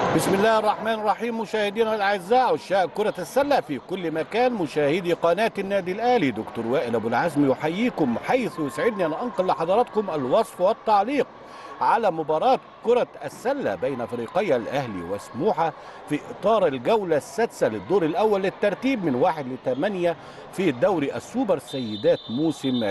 بسم الله الرحمن الرحيم. مشاهدينا الاعزاء عشاق كرة السلة في كل مكان، مشاهدي قناة النادي الاهلي، دكتور وائل ابو العزم يحييكم، حيث يسعدني ان انقل لحضراتكم الوصف والتعليق على مباراة كرة السلة بين فريقي الاهلي وسموحة في اطار الجولة السادسة للدور الاول للترتيب من 1 ل 8 في الدوري السوبر سيدات موسم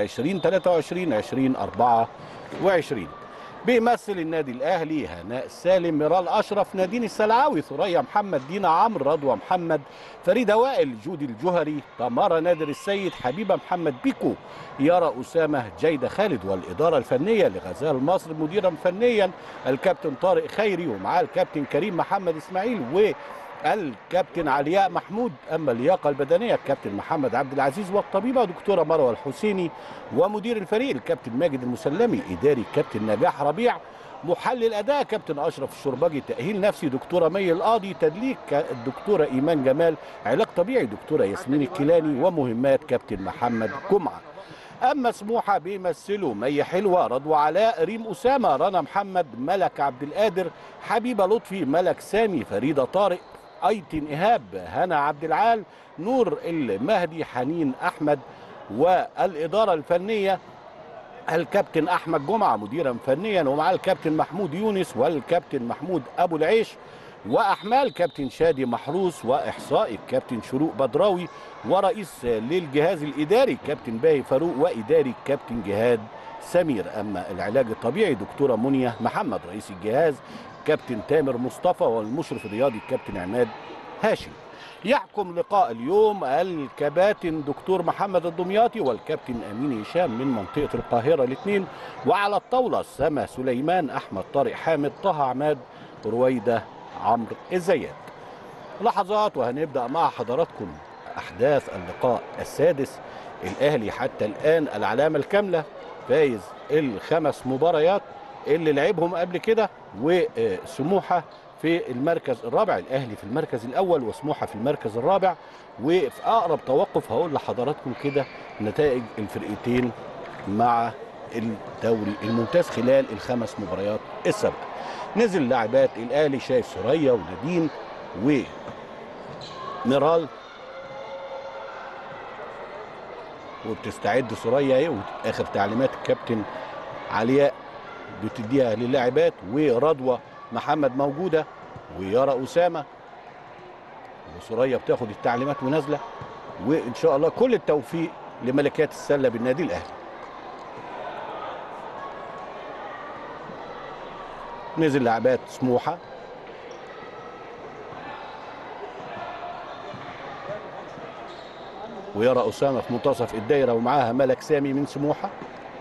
2023-2024. بيمثل النادي الاهلي هناء سالم، ميرال اشرف، نادين السلعاوي، ثريا محمد، دينا عمرو، رضوى محمد، فريده وائل، جودي الجهري، تمارا نادر السيد، حبيبه محمد بيكو، يارا اسامه، جيده خالد. والاداره الفنيه لغزال مصر مديرا فنيا الكابتن طارق خيري، ومعاه الكابتن كريم محمد اسماعيل والكابتن علياء محمود. اما اللياقه البدنيه الكابتن محمد عبد العزيز، والطبيبه دكتوره مروه الحسيني، ومدير الفريق الكابتن ماجد المسلمي، اداري الكابتن نجاح ربيع، محلل اداء كابتن اشرف الشربجي، تاهيل نفسي دكتوره مي القاضي، تدليك الدكتوره ايمان جمال، علاج طبيعي دكتوره ياسمين الكيلاني، ومهمات كابتن محمد جمعه. اما سموحه بيمثلوا مي حلوه، رضوى علاء، ريم اسامه، رنا محمد، ملك عبد القادر، حبيبه لطفي، ملك سامي، فريده طارق، ايتن ايهاب، هنا عبد العال، نور المهدي، حنين احمد. والاداره الفنيه الكابتن احمد جمعه مديرا فنيا، ومعاه الكابتن محمود يونس والكابتن محمود ابو العيش، واحمال كابتن شادي محروس، واحصائي الكابتن شروق بدراوي، ورئيس للجهاز الاداري كابتن باهي فاروق، واداري الكابتن جهاد سمير. اما العلاج الطبيعي دكتوره منيا محمد، رئيس الجهاز كابتن تامر مصطفى، والمشرف الرياضي الكابتن عماد هاشم. يحكم لقاء اليوم الكباتن دكتور محمد الدمياطي والكابتن امين هشام من منطقه القاهره الاثنين، وعلى الطاوله سما سليمان، احمد طارق حامد، طه عماد، رويده عمرو الزيات. لحظات وهنبدا مع حضراتكم احداث اللقاء السادس. الاهلي حتى الان العلامه الكامله، فايز الخمس مباريات اللي لعبهم قبل كده، وسموحه في المركز الرابع، الاهلي في المركز الاول وسموحه في المركز الرابع. وفي اقرب توقف هقول لحضراتكم كده نتائج الفرقتين مع الدوري الممتاز خلال الخمس مباريات السابقه. نزل لاعبات الاهلي، شايف ثريا ونادين وميرال، وبتستعد ثريا اهي، واخر تعليمات الكابتن علياء بتديها للاعبات، ورضوى محمد موجوده، ويارا اسامه، وثريا بتاخد التعليمات ونازله. وان شاء الله كل التوفيق لملكات السله بالنادي الاهلي. نزل لاعبات سموحه، ويارا اسامه في منتصف الدايره، ومعاها ملك سامي من سموحه.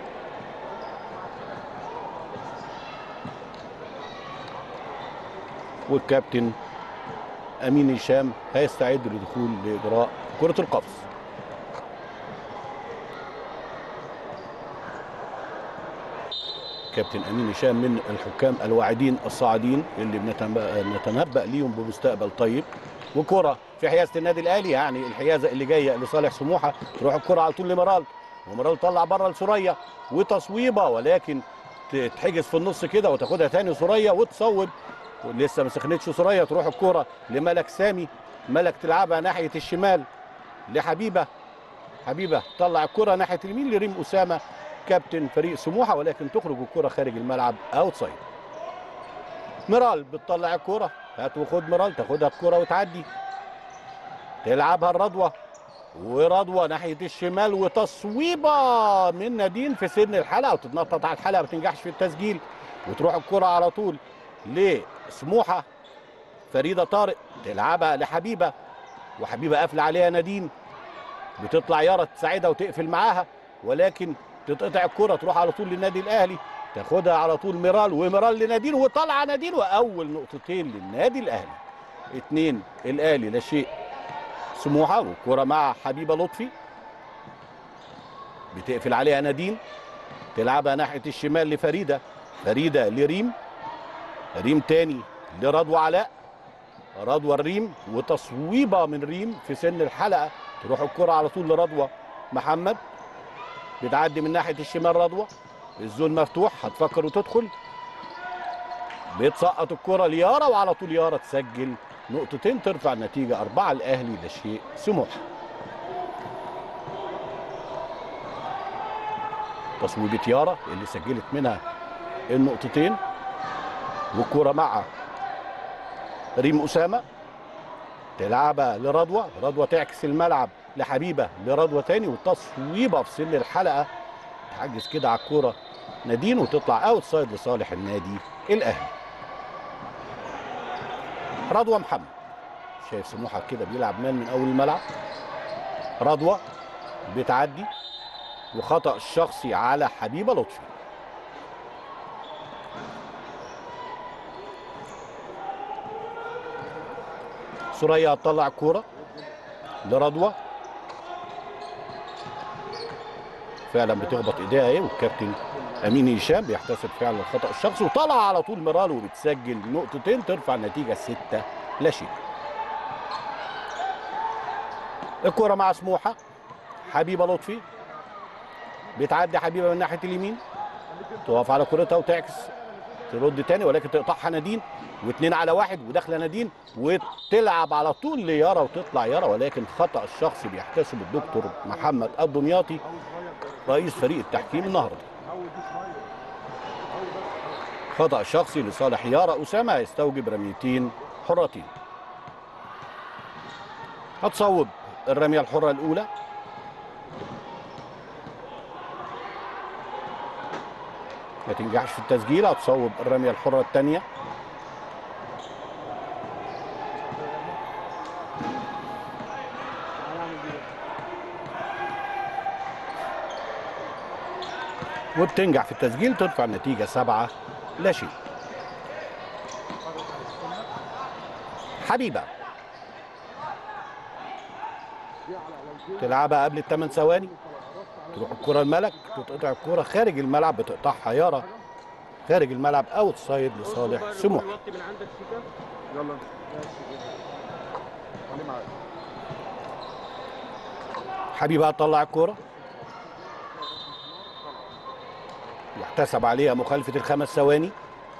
والكابتن امين هشام هيستعد للدخول لاجراء كره القفز. كابتن امين هشام من الحكام الواعدين الصاعدين اللي بنتنبأ ليهم بمستقبل طيب. وكره في حيازه النادي الاهلي، يعني الحيازه اللي جايه لصالح سموحه، تروح الكره على طول لميرال، وميرال طلع بره لثريا، وتصويبه ولكن تتحجز في النص كده، وتاخدها تاني ثريا وتصوب، ولسه ما سخنتش ثريا، تروح الكره لملك سامي، ملك تلعبها ناحيه الشمال لحبيبه، حبيبه تطلع الكره ناحيه اليمين لريم اسامه كابتن فريق سموحه، ولكن تخرج الكره خارج الملعب اوتسايد. ميرال بتطلع الكره، هات وخد ميرال، تاخدها الكره وتعدي، تلعبها الرضوى، ورضوى ناحيه الشمال، وتصويبه من نادين في سن الحلقه، وتتنطط على الحلقه ما تنجحش في التسجيل، وتروح الكره على طول لسموحه. فريده طارق تلعبها لحبيبه، وحبيبه قافله عليها نادين، بتطلع يارا تساعدها وتقفل معاها، ولكن تتقطع الكره تروح على طول للنادي الاهلي، تاخدها على طول ميرال، وميرال لنادين، وطلع نادين، واول نقطتين للنادي الاهلي. 2 الاهلي لا شيء سموحه. والكره مع حبيبه لطفي، بتقفل عليها نادين، تلعبها ناحيه الشمال لفريده، فريده لريم، ريم تاني لرضوى علاء، رضوى الريم، وتصويبه من ريم في سن الحلقه، تروح الكره على طول لرضوى محمد، بتعدي من ناحيه الشمال رضوى، الزون مفتوح، هتفكر وتدخل، بتسقط الكره ليارا، وعلى طول يارا تسجل نقطتين ترفع النتيجه 4 الاهلي لا شيء سموحه. تصويبه يارا اللي سجلت منها النقطتين، والكره مع ريم اسامه، تلعبها لرضوى، رضوى تعكس الملعب لحبيبه، لرضوى تاني، وتصويبه في سن الحلقه تحجز كده على الكوره نادين وتطلع اوت سايد لصالح النادي الاهلي. رضوى محمد، شايف سموحه كده بيلعب مان من اول الملعب. رضوى بتعدي وخطأ شخصي على حبيبه لطفي. سوريا هتطلع الكوره لرضوى، فعلا بتخبط ايديها ايه، والكابتن امين هشام بيحتسب فعلا الخطا الشخصي، وطلع على طول ميرال وبتسجل نقطتين ترفع النتيجه 6 لا شيء. الكره مع سموحه، حبيبه لطفي بتعدي حبيبه من ناحيه اليمين، تقف على كرتها وتعكس ترد تاني، ولكن تقطعها نادين، واثنين على واحد وداخله نادين وتلعب على طول ليارا وتطلع يارا، ولكن خطا الشخصي بيحتسب الدكتور محمد الدمياطي رئيس فريق التحكيم النهارده. خطأ شخصي لصالح يارا أسامة هيستوجب رميتين حرتين. هتصوب الرمية الحرة الأولى، ما تنجحش في التسجيل، هتصوب الرمية الحرة الثانية. وبتنجح في التسجيل ترفع النتيجة 7 لا شيء. حبيبة تلعبها قبل ال8 ثواني، تروح الكرة الملك، تتقطع الكرة خارج الملعب، بتقطعها يارا خارج الملعب، اوت سايد لصالح سموحة. حبيبة هتطلع الكرة، يحتسب عليها مخالفة ال5 ثواني.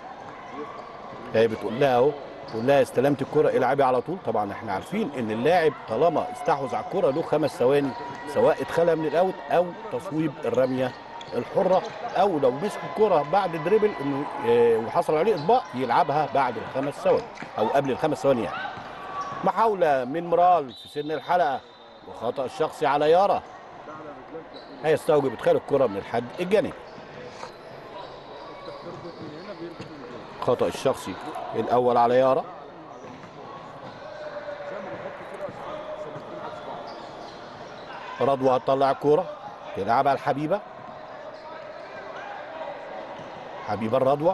هي بتقول لها اهو، تقول لها استلمت الكرة العبي على طول. طبعا احنا عارفين ان اللاعب طالما استحوذ على الكرة له 5 ثواني، سواء اتخلى من الاوت او تصويب الرمية الحرة، او لو مسك الكرة بعد دريبل انه وحصل عليه اطباق يلعبها بعد ال5 ثواني او قبل ال5 ثواني يعني. محاولة من مرال في سن الحلقة وخطأ الشخصي على يارا هيستوجب ادخال الكرة من الحد الجانبي. خطأ الشخصي الأول على يارا. رضوى هتطلع الكورة تلعبها لحبيبة، حبيبة الرضوى،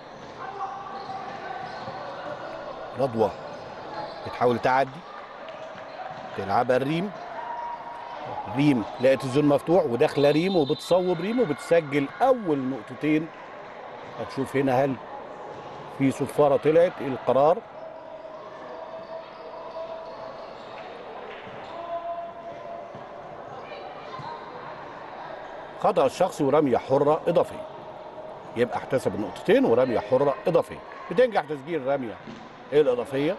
رضوى بتحاول تعدي تلعبها الريم، ريم لقت الزون مفتوح وداخله ريم وبتصوب ريم وبتسجل أول نقطتين. هتشوف هنا هل في صفارة طلعت، ايه القرار؟ خطأ الشخصي ورمية حرة إضافية، يبقى احتسب النقطتين ورمية حرة إضافية. بتنجح تسجيل الرمية الإضافية.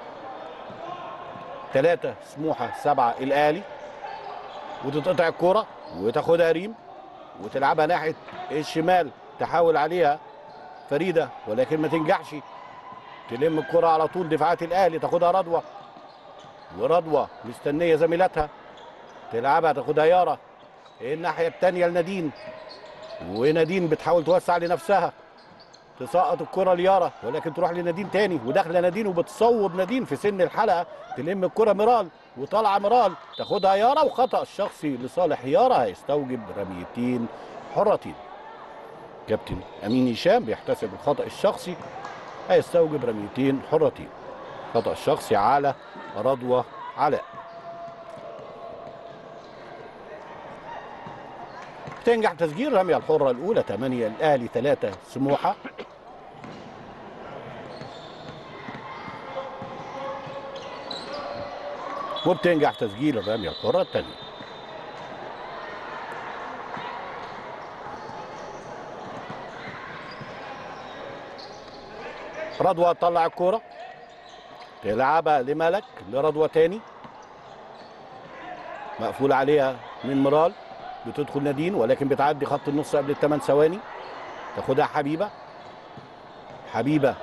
3 سموحة 7 الأهلي، وتتقطع الكرة وتاخدها ريم وتلعبها ناحية الشمال، تحاول عليها فريدة ولكن ما تنجحش، تلم الكرة على طول دفاعات الأهلي، تاخدها رضوى، ورضوى مستنية زميلتها تلعبها تاخدها يارا الناحية الثانية لنادين، ونادين بتحاول توسع لنفسها، تسقط الكرة ليارا ولكن تروح لنادين تاني وداخله نادين وبتصوب نادين في سن الحلقة، تلم الكرة ميرال وطالعة ميرال تاخدها يارا، وخطأ الشخصي لصالح يارا هيستوجب رميتين حرتين. كابتن أمين هشام بيحتسب الخطأ الشخصي هيستوجب رميتين حرتين. خطأ الشخصي على رضوى علاء. تنجح تسجيل الرمية الحرة الأولى 8 الأهلي 3 سموحة. وبتنجح تسجيل الرمية الحرة الثانية. رضوى تطلع الكوره تلعبها لملك لرضوى تاني، مقفول عليها من مرال، بتدخل نادين ولكن بتعدي خط النص قبل الثمان ثواني. تاخدها حبيبه، حبيبه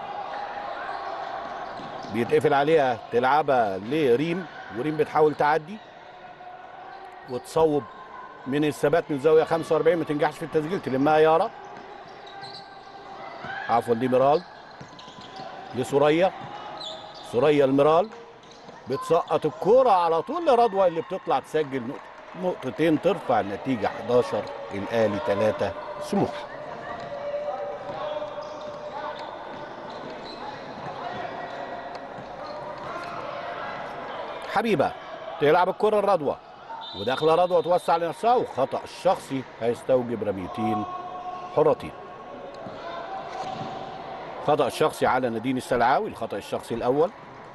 بيتقفل عليها تلعبها لريم، وريم بتحاول تعدي وتصوب من الثبات من زاويه 45، ما تنجحش في التسجيل، تلمها يارا، عفوا دي مرال لسوريا، سوريا المرال بتسقط الكوره على طول لرضوى اللي بتطلع تسجل نقطتين، ترفع النتيجه 11 الاهلي 3 سموحه. حبيبه تلعب الكره لرضوى، وداخله رضوى توسع لنفسها، وخطا الشخصي هيستوجب رميتين حرتين. خطا الشخصي على نادين السلعاوي، الخطا الشخصي الاول.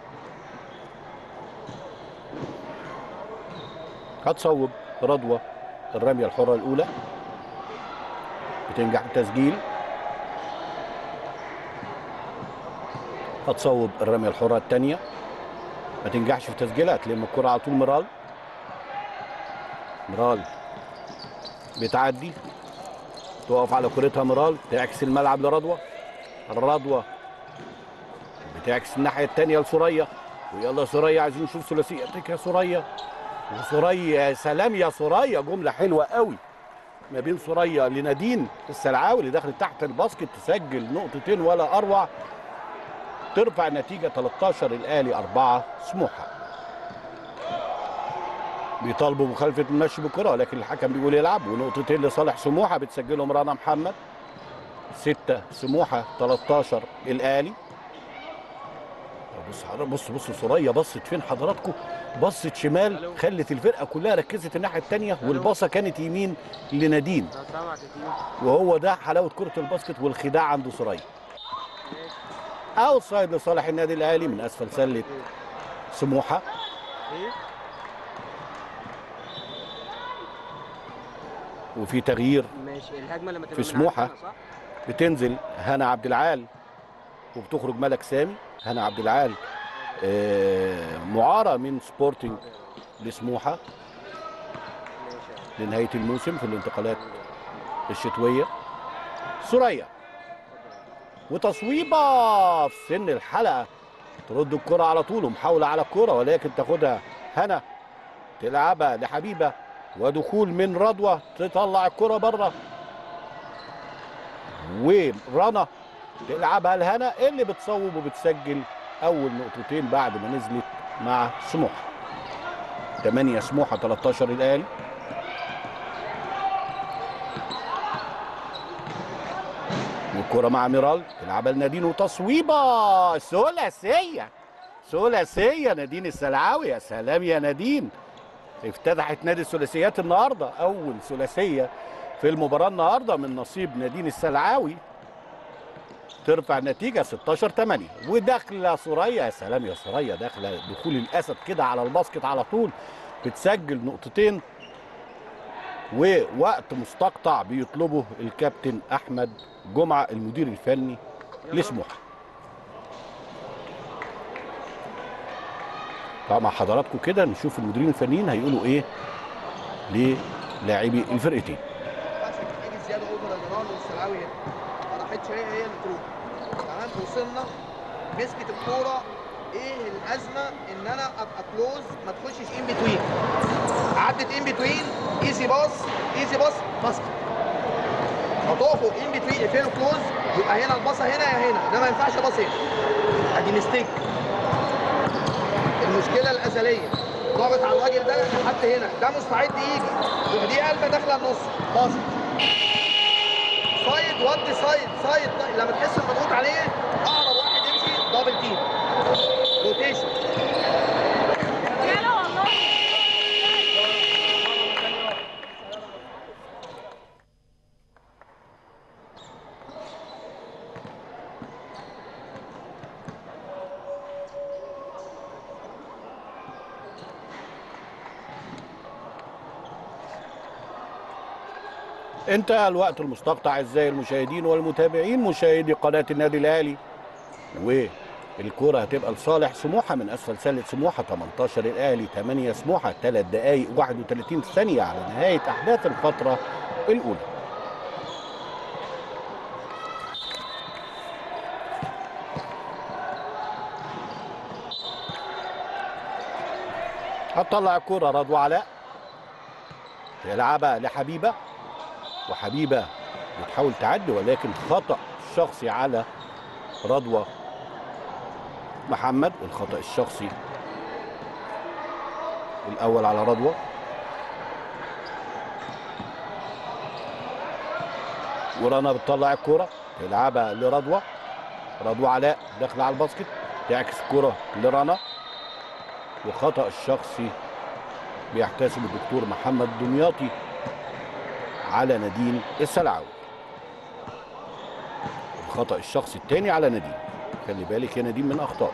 هتصوب رضوى الرميه الحره الاولى، بتنجح التسجيل. هتصوب الرميه الحره الثانيه، ما تنجحش في تسجيلها، تلم الكره على طول مرال. مرال بتعدي تقف على كرتها، مرال تعكس الملعب لرضوى، الرضوى بتعكس الناحيه الثانيه لسوريا، ويلا سوريا عايزين نشوف ثلاثيتك يا سوريا. وسوريا يا سلام يا سوريا، جمله حلوه قوي ما بين سوريا لنادين السلعاوي اللي دخلت تحت الباسكت، تسجل نقطتين ولا اروع، ترفع النتيجه 13 الاهلي 4 سموحه. بيطالبوا مخالفه المشي بالكره ولكن الحكم بيقول يلعب، ونقطتين لصالح سموحه بتسجلهم رنا محمد. 6 سموحه 13 الاهلي. بص سوريا بصت فين حضراتكم؟ بصت شمال، خلت الفرقه كلها ركزت الناحيه الثانيه، والباصه كانت يمين لنادين، وهو ده حلاوه كره الباسكت والخداع عند سوريا. اوتسايد لصالح النادي الاهلي من اسفل سله سموحه. وفي تغيير في سموحه، بتنزل هنا عبد العال وبتخرج ملك سامي. هنا عبد العال معاره من سبورتنج لسموحه لنهايه الموسم في الانتقالات الشتويه. سوريا وتصويبه في سن الحلقه، ترد الكره على طول ومحاوله على الكره ولكن تاخدها هنا، تلعبها لحبيبه، ودخول من رضوى تطلع الكره بره، ورنا تلعبها لهنا اللي بتصوب وبتسجل اول نقطتين بعد ما نزلت مع سموحه. 8 سموحه 13 الاهلي. والكره مع ميرال تلعبها لنادين، وتصويبه ثلاثيه ثلاثيه نادين السلعاوي. يا سلام يا نادين، افتتحت نادي الثلاثيات النهارده، اول ثلاثيه في المباراه النهارده من نصيب نادين السلعاوي، ترفع النتيجه 16-8. وداخله سوريا، يا سلام يا سوريا، داخله دخول الاسد كده على الباسكت على طول، بتسجل نقطتين. ووقت مستقطع بيطلبه الكابتن احمد جمعه المدير الفني لسموحه. طبعا مع حضراتكم كده نشوف المديرين الفنيين هيقولوا ايه للاعبي الفرقتين. زياده اوفر الجنرال والسلعاوي هنا ما راحتش، هي اللي تروح. تمام، وصلنا مسكت الكوره. ايه الازمه ان انا ابقى كلوز ما تخشش ان بتوين؟ عدت ان بتوين، ايزي باص ايزي باص باسكت. هتقفوا ان بتوين اقفلوا كلوز، يبقى هنا الباصه هنا يا هنا، ده ما ينفعش باص هنا. ادي ميستيك. المشكله الازليه ضاغط على الراجل ده لحد هنا، ده مستعد يجي، ودي قلبه داخله النص باصت. سايد ودي سايد لما تحس المضغوط عليه اقرب واحد يمشي دبل تيم روتيشن. انتهى الوقت المستقطع. اعزائي المشاهدين والمتابعين، مشاهدي قناه النادي الاهلي والكرة هتبقى لصالح سموحة من أسفل سلة سموحة. 18 الأهلي 8 سموحة. 3 دقايق 31 ثانية على نهاية أحداث الفترة الأولى. هتطلع الكرة رضوى علاء يلعبها لحبيبة، وحبيبة بتحاول تعدي ولكن خطأ شخصي على رضوى محمد. الخطأ الشخصي الأول على رضوى. ورنا بتطلع الكرة تلعبها لرضوى. رضوى علاء داخله على الباسكت، تعكس الكرة لرنا، وخطأ الشخصي بيحتسب الدكتور محمد دمياطي على نادين السلعاوي. الخطأ الشخصي الثاني على نادين. خلي بالك يا نادين من أخطاء.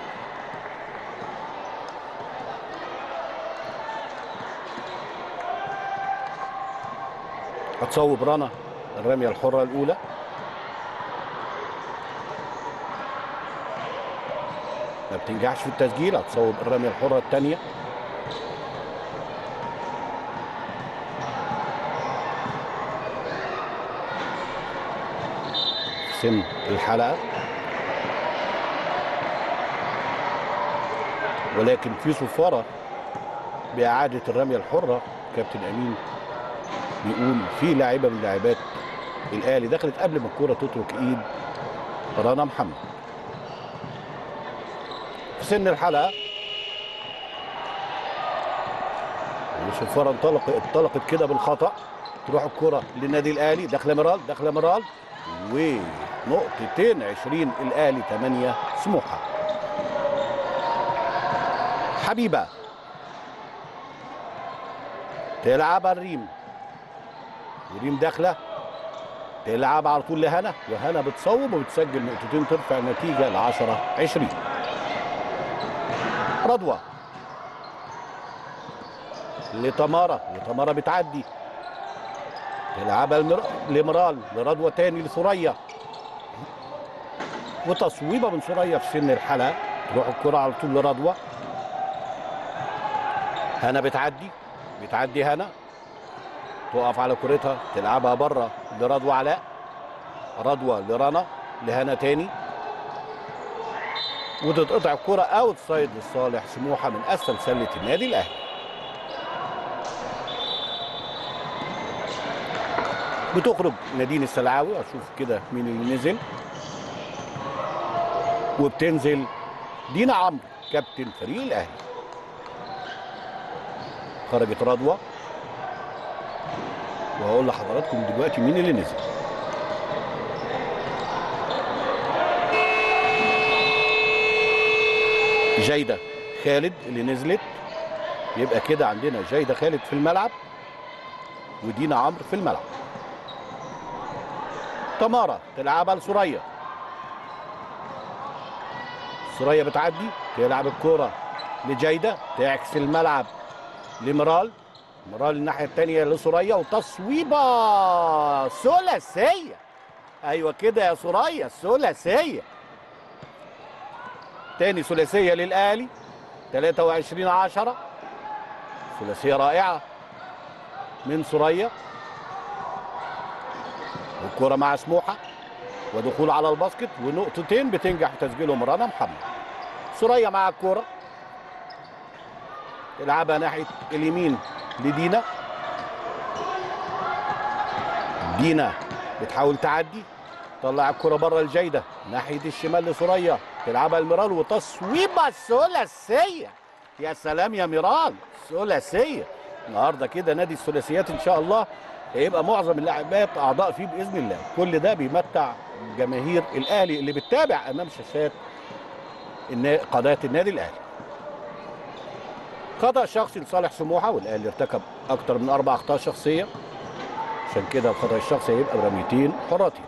هتصوب رنا الرمية الحرة الأولى. ما بتنجحش في التسجيل. هتصوب الرمية الحرة الثانية. سن الحلقة، ولكن في صفارة بإعادة الرمية الحرة. كابتن أمين بيقول في لاعبة من لاعبات الأهلي دخلت قبل ما الكرة تترك إيد رنا محمد. في سن الحلقة الصفارة انطلقت كده بالخطأ. تروح الكرة للنادي الأهلي. داخلة مرال ونقطتين 20 الأهلي 8 سموحة. حبيبة تلعب الريم، وريم داخلة تلعب على طول لهنا، وهنا بتصوب وبتسجل نقطتين ترفع النتيجة ل 10-20. رضوى لتمارا بتعدي تلعبها لمرال لرضوى تاني لثريا، وتصويبه من ثريا في سن الحلقة. تروح الكرة على طول لرضوى. هنا بتعدي هنا، تقف على كرتها تلعبها بره لرضوى علاء. رضوى لرنا لهنا تاني، وتتقطع الكرة اوت سايد لصالح سموحة من اسفل سلة النادي الاهلي. بتخرج نادين السلعاوي. اشوف كده مين اللي نزل. وبتنزل دينا عمرو كابتن فريق الاهلي. خرجت رضوى، وهقول لحضراتكم دلوقتي مين اللي نزل. جيدة خالد اللي نزلت. يبقى كده عندنا جيدة خالد في الملعب ودينا عمرو في الملعب. تمارا تلعبها لثريا. ثريا بتعدي تلعب الكرة لجيدة، تعكس الملعب لمرال الناحية الثانية لثريا، وتصويبة ثلاثية. ايوه كده يا ثريا، ثلاثية. تاني ثلاثية للأهلي. 23-10. ثلاثية رائعة من ثريا. والكرة مع سموحة، ودخول على الباسكت، ونقطتين بتنجح في تسجيلهم رنا محمد. ثريا مع الكرة تلعبها ناحية اليمين لدينا. دينا بتحاول تعدي، طلع الكرة بره الجيدة ناحية الشمال لثريا، تلعبها الميرال، وتصويبة ثلاثية. يا سلام يا ميرال، ثلاثية. النهارده كده نادي الثلاثيات ان شاء الله هيبقى معظم اللاعبات اعضاء فيه باذن الله. كل ده بيمتع جماهير الاهلي اللي بتتابع امام شاشات قناه النادي الاهلي. خطأ شخصي لصالح سموحه، والاهلي ارتكب اكتر من 4 اخطاء شخصيه، عشان كده الخطأ الشخصي هيبقى برميتين حراتين.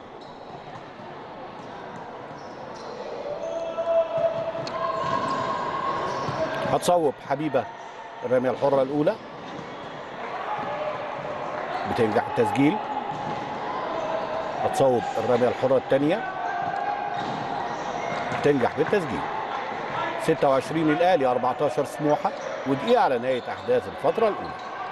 هتصوب حبيبه الرميه الحره الاولى، بتنجح التسجيل. هتصوب الرميه الحره الثانيه، وبتنجح بالتسجيل. 26 الاهلي 14 سموحه، ودقيقه على نهايه احداث الفتره الاولى.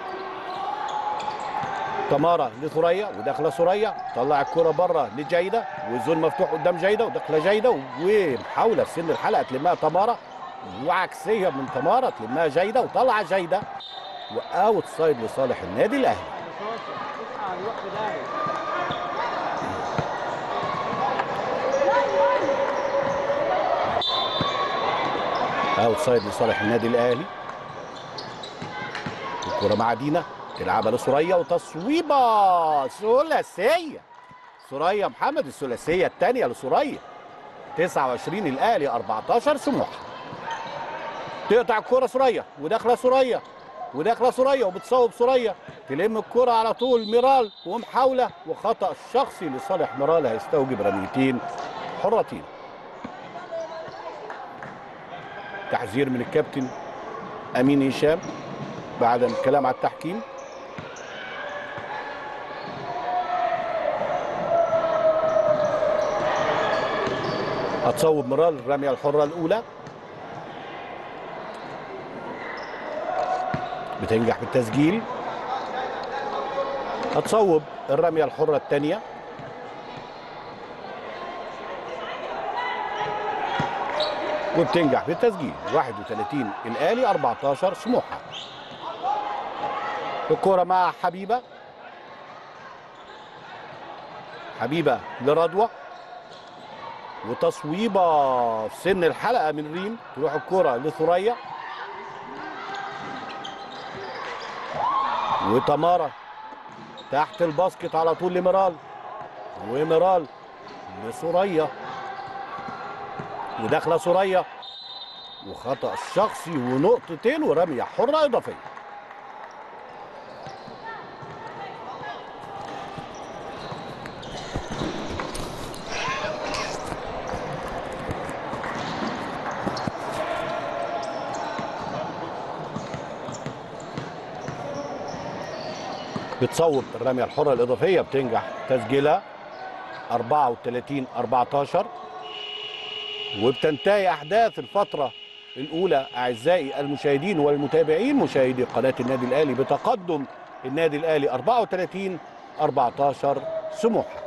تمارا لثريا وداخله ثريا، طلع الكره بره لجيده، والزون مفتوح قدام جيده وداخله جيده، ومحاوله في سن الحلقه تلمها تمارا، وعكسيه من تمارا تلمها جيده وطلع جيده، واوت سايد لصالح النادي الاهلي. اوت سايد لصالح النادي الاهلي. الكره مع دينا، تلعبها لثريا وتصويبه ثلاثيه. ثريا محمد الثلاثيه الثانيه لثريا. 29 الاهلي 14 سموحه. تقطع الكره ثريا وداخله ثريا وداخله ثريا وبتصوب ثريا، تلم الكره على طول ميرال ومحاوله وخطا شخصي لصالح ميرال هيستوجب رميتين حرتين. تحذير من الكابتن امين هشام بعد الكلام على التحكيم. هتصوب ميرال الرميه الحره الاولى، بتنجح بالتسجيل. هتصوب الرميه الحره الثانيه، وبتنجح بالتسجيل. 31 الاهلي 14 سموحه. الكره مع حبيبه، حبيبه لرضوى وتصويبه في سن الحلقه من ريم، تروح الكره لثريا وتمارا تحت الباسكت على طول لميرال، وميرال لثريا وداخله ثريا وخطأ شخصي ونقطتين ورميه حره اضافيه. بتصوب الرميه الحره الاضافيه، بتنجح تسجيلها 34 14. وبتنتهي احداث الفتره الاولى اعزائي المشاهدين والمتابعين مشاهدي قناه النادي الاهلي بتقدم النادي الاهلي 34 14 سموحه.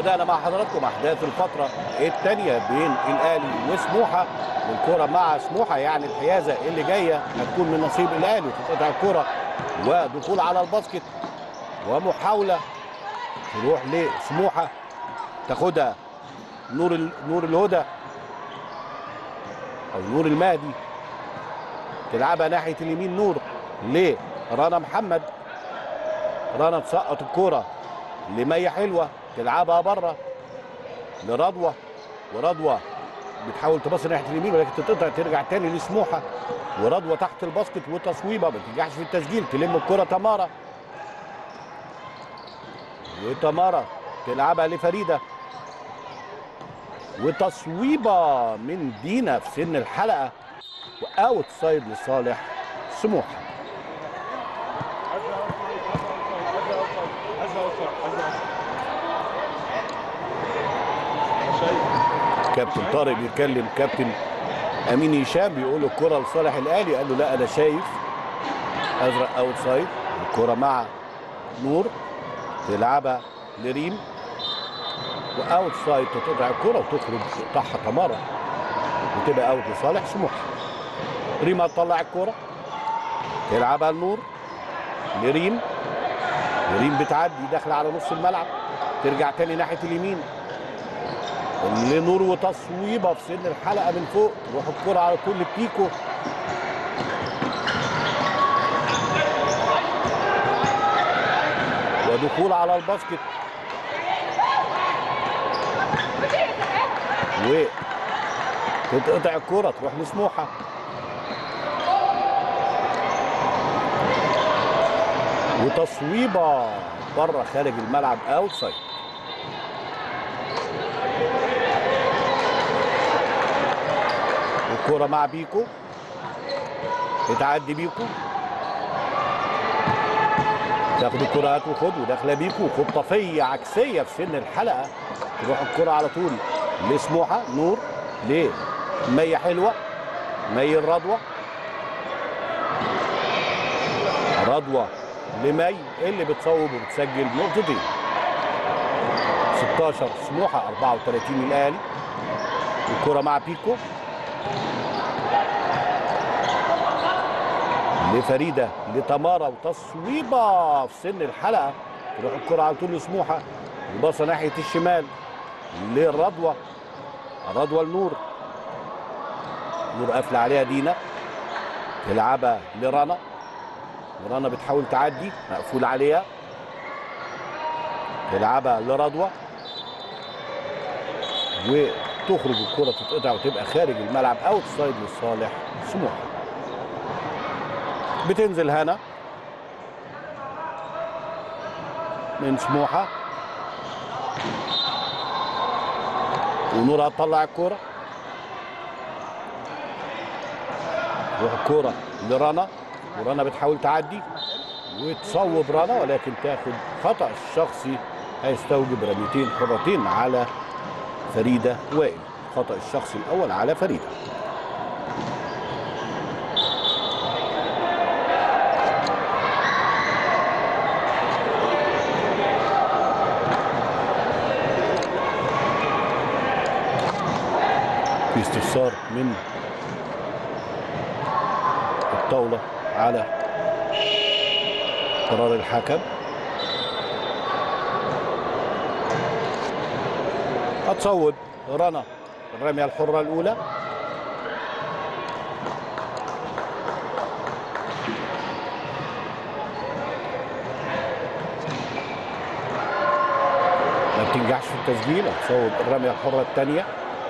وبدانا مع حضراتكم احداث الفتره الثانيه بين الاهلي وسموحه. والكره مع سموحه يعني الحيازه اللي جايه هتكون من نصيب الاهلي، وتتقطع الكره ودخول على الباسكت ومحاوله تروح لسموحه تاخدها نور الهدى او نور المهدي، تلعبها ناحيه اليمين نور لرنا محمد. رنا تسقط الكره لمية حلوه تلعبها بره لرضوى، ورضوى بتحاول تبص ناحيه اليمين ولكن تتقطع ترجع تاني لسموحه، ورضوى تحت الباسكت وتصويبه ما تنجحش في التسجيل، تلم الكره تمارا، وتمارا تلعبها لفريده، وتصويبه من دينا في سن الحلقه واوت سايد لصالح سموحه. كابتن طارق بيتكلم كابتن امين هشام بيقول له الكره لصالح الاهلي، قال له لا انا شايف ازرق اوت سايد. الكره مع نور تلعبها لريم واوت سايد، تقطع الكره وتخرج تقطعها تمارا وتبقى اوت لصالح سموحه. ريم هتطلع الكره تلعبها لنور لريم، وريم بتعدي داخله على نص الملعب ترجع تاني ناحيه اليمين لنور وتصويبه في سن الحلقه من فوق، تروح الكره على طول لبيكو، ودخول على الباسكت وتتقطع الكره تروح لسموحه. وتصويبه بره خارج الملعب اوت سايد. الكرة مع بيكو بتعدي بيكو، تاخد الكرة هات وخد وداخله بيكو خطافية عكسية في سن الحلقة، تروح الكرة على طول لسموحة. نور لمية حلوة، مي الرضوى، رضوى لمي اللي بتصوب وبتسجل نقطتين. 16 سموحة 34 الاهلي. الكرة مع بيكو لفريده لتمارا وتصويبه في سن الحلقه، تروح الكره على طول لسموحه وباصه ناحيه الشمال للرضوى، الرضوى لنور، نور قافله عليها دينا تلعبها لرنا، ورنا بتحاول تعدي مقفول عليها تلعبها لرضوى وتخرج الكره تتقطع وتبقى خارج الملعب اوت سايد لصالح سموحه. بتنزل هنا من سموحه ونور هتطلع الكوره، تروح الكوره لرنا ورنا بتحاول تعدي وتصوب رنا ولكن تاخد خطأ الشخصي هيستوجب رميتين حرتين على فريده وائل. خطأ الشخصي الاول على فريده. في استفسار من الطاولة على قرار الحكم. هتصوب رنا الرمية الحرة الأولى، ما بتنجحش في التسجيل. هتصوب الرمية الحرة الثانية،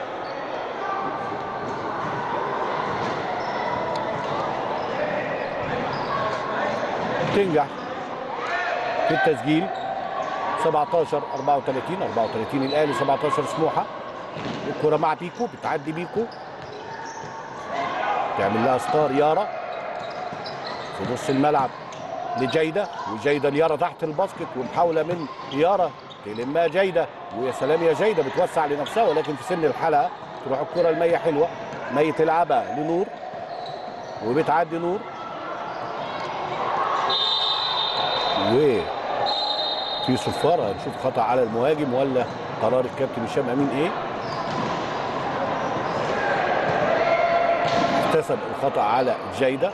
تنجح في التسجيل. 17 34 الاهلي 17 سموحه. الكره مع بيكو بتعدي بيكو تعمل لها ستار يارا في نص الملعب لجيده، وجيده ليارا تحت الباسكت ومحاوله من يارا تلمها جيده، ويا سلام يا جيده بتوسع لنفسها ولكن في سن الحلقه تروح الكره لمية حلوه، مي تلعبها لنور وبتعدي نور في صفاره، هنشوف خطا على المهاجم ولا قرار الكابتن هشام امين ايه. احتسب الخطا على جيده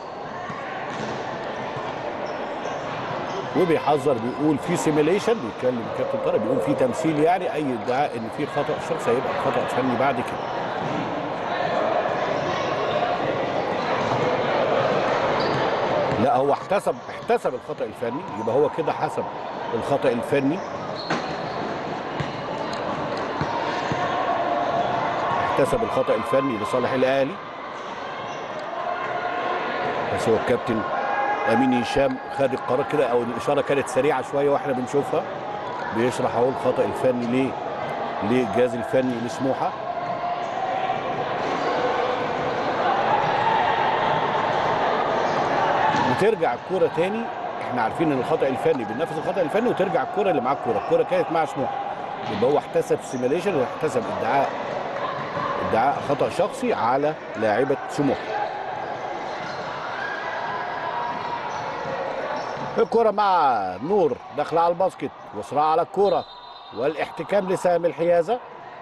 وبيحذر، بيقول في سيميليشن، بيتكلم الكابتن طارق بيقول في تمثيل، يعني اي ادعاء ان في خطا شخصي هيبقى خطا فني بعد كده. لا هو احتسب الخطا الفني، يبقى هو كده حسب الخطا الفني. احتسب الخطا الفني لصالح الاهلي، بس هو الكابتن امين هشام خد القرار كده، او الاشاره كانت سريعه شويه واحنا بنشوفها. بيشرح اهو الخطا الفني ليه للجهاز الفني لسموحه. وترجع الكوره تاني، احنا عارفين ان الخطا الفني بننفذ الخطا الفني وترجع الكوره اللي معاه الكوره كانت مع سموحه، يبقى هو احتسب سيميليشن واحتسب ادعاء خطا شخصي على لاعبه سموحه. الكرة مع نور داخله على الباسكت وصراع على الكرة والاحتكام لسام الحيازة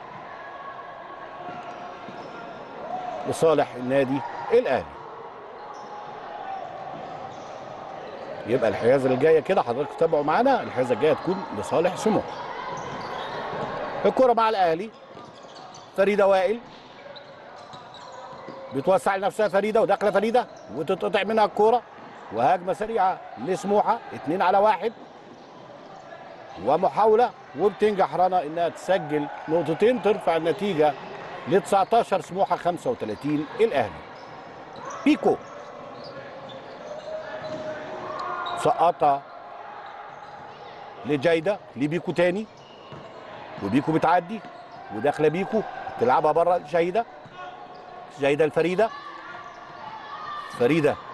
لصالح النادي الأهلي. يبقى الحيازة اللي جاية كده حضراتكم تتابعوا معانا، الحيازة الجاية تكون لصالح سموحة. الكرة مع الأهلي، فريدة وائل بتوسع لنفسها فريدة وداخلة فريدة وتتقطع منها الكرة، وهجمة سريعة لسموحة 2 على 1 ومحاولة، وبتنجح رنا انها تسجل نقطتين ترفع النتيجة ل 19 سموحة 35 الاهلي. بيكو سقطها لجيدة لبيكو تاني، وبيكو بتعدي وداخله بيكو تلعبها بره جيدة الفريدة، فريدة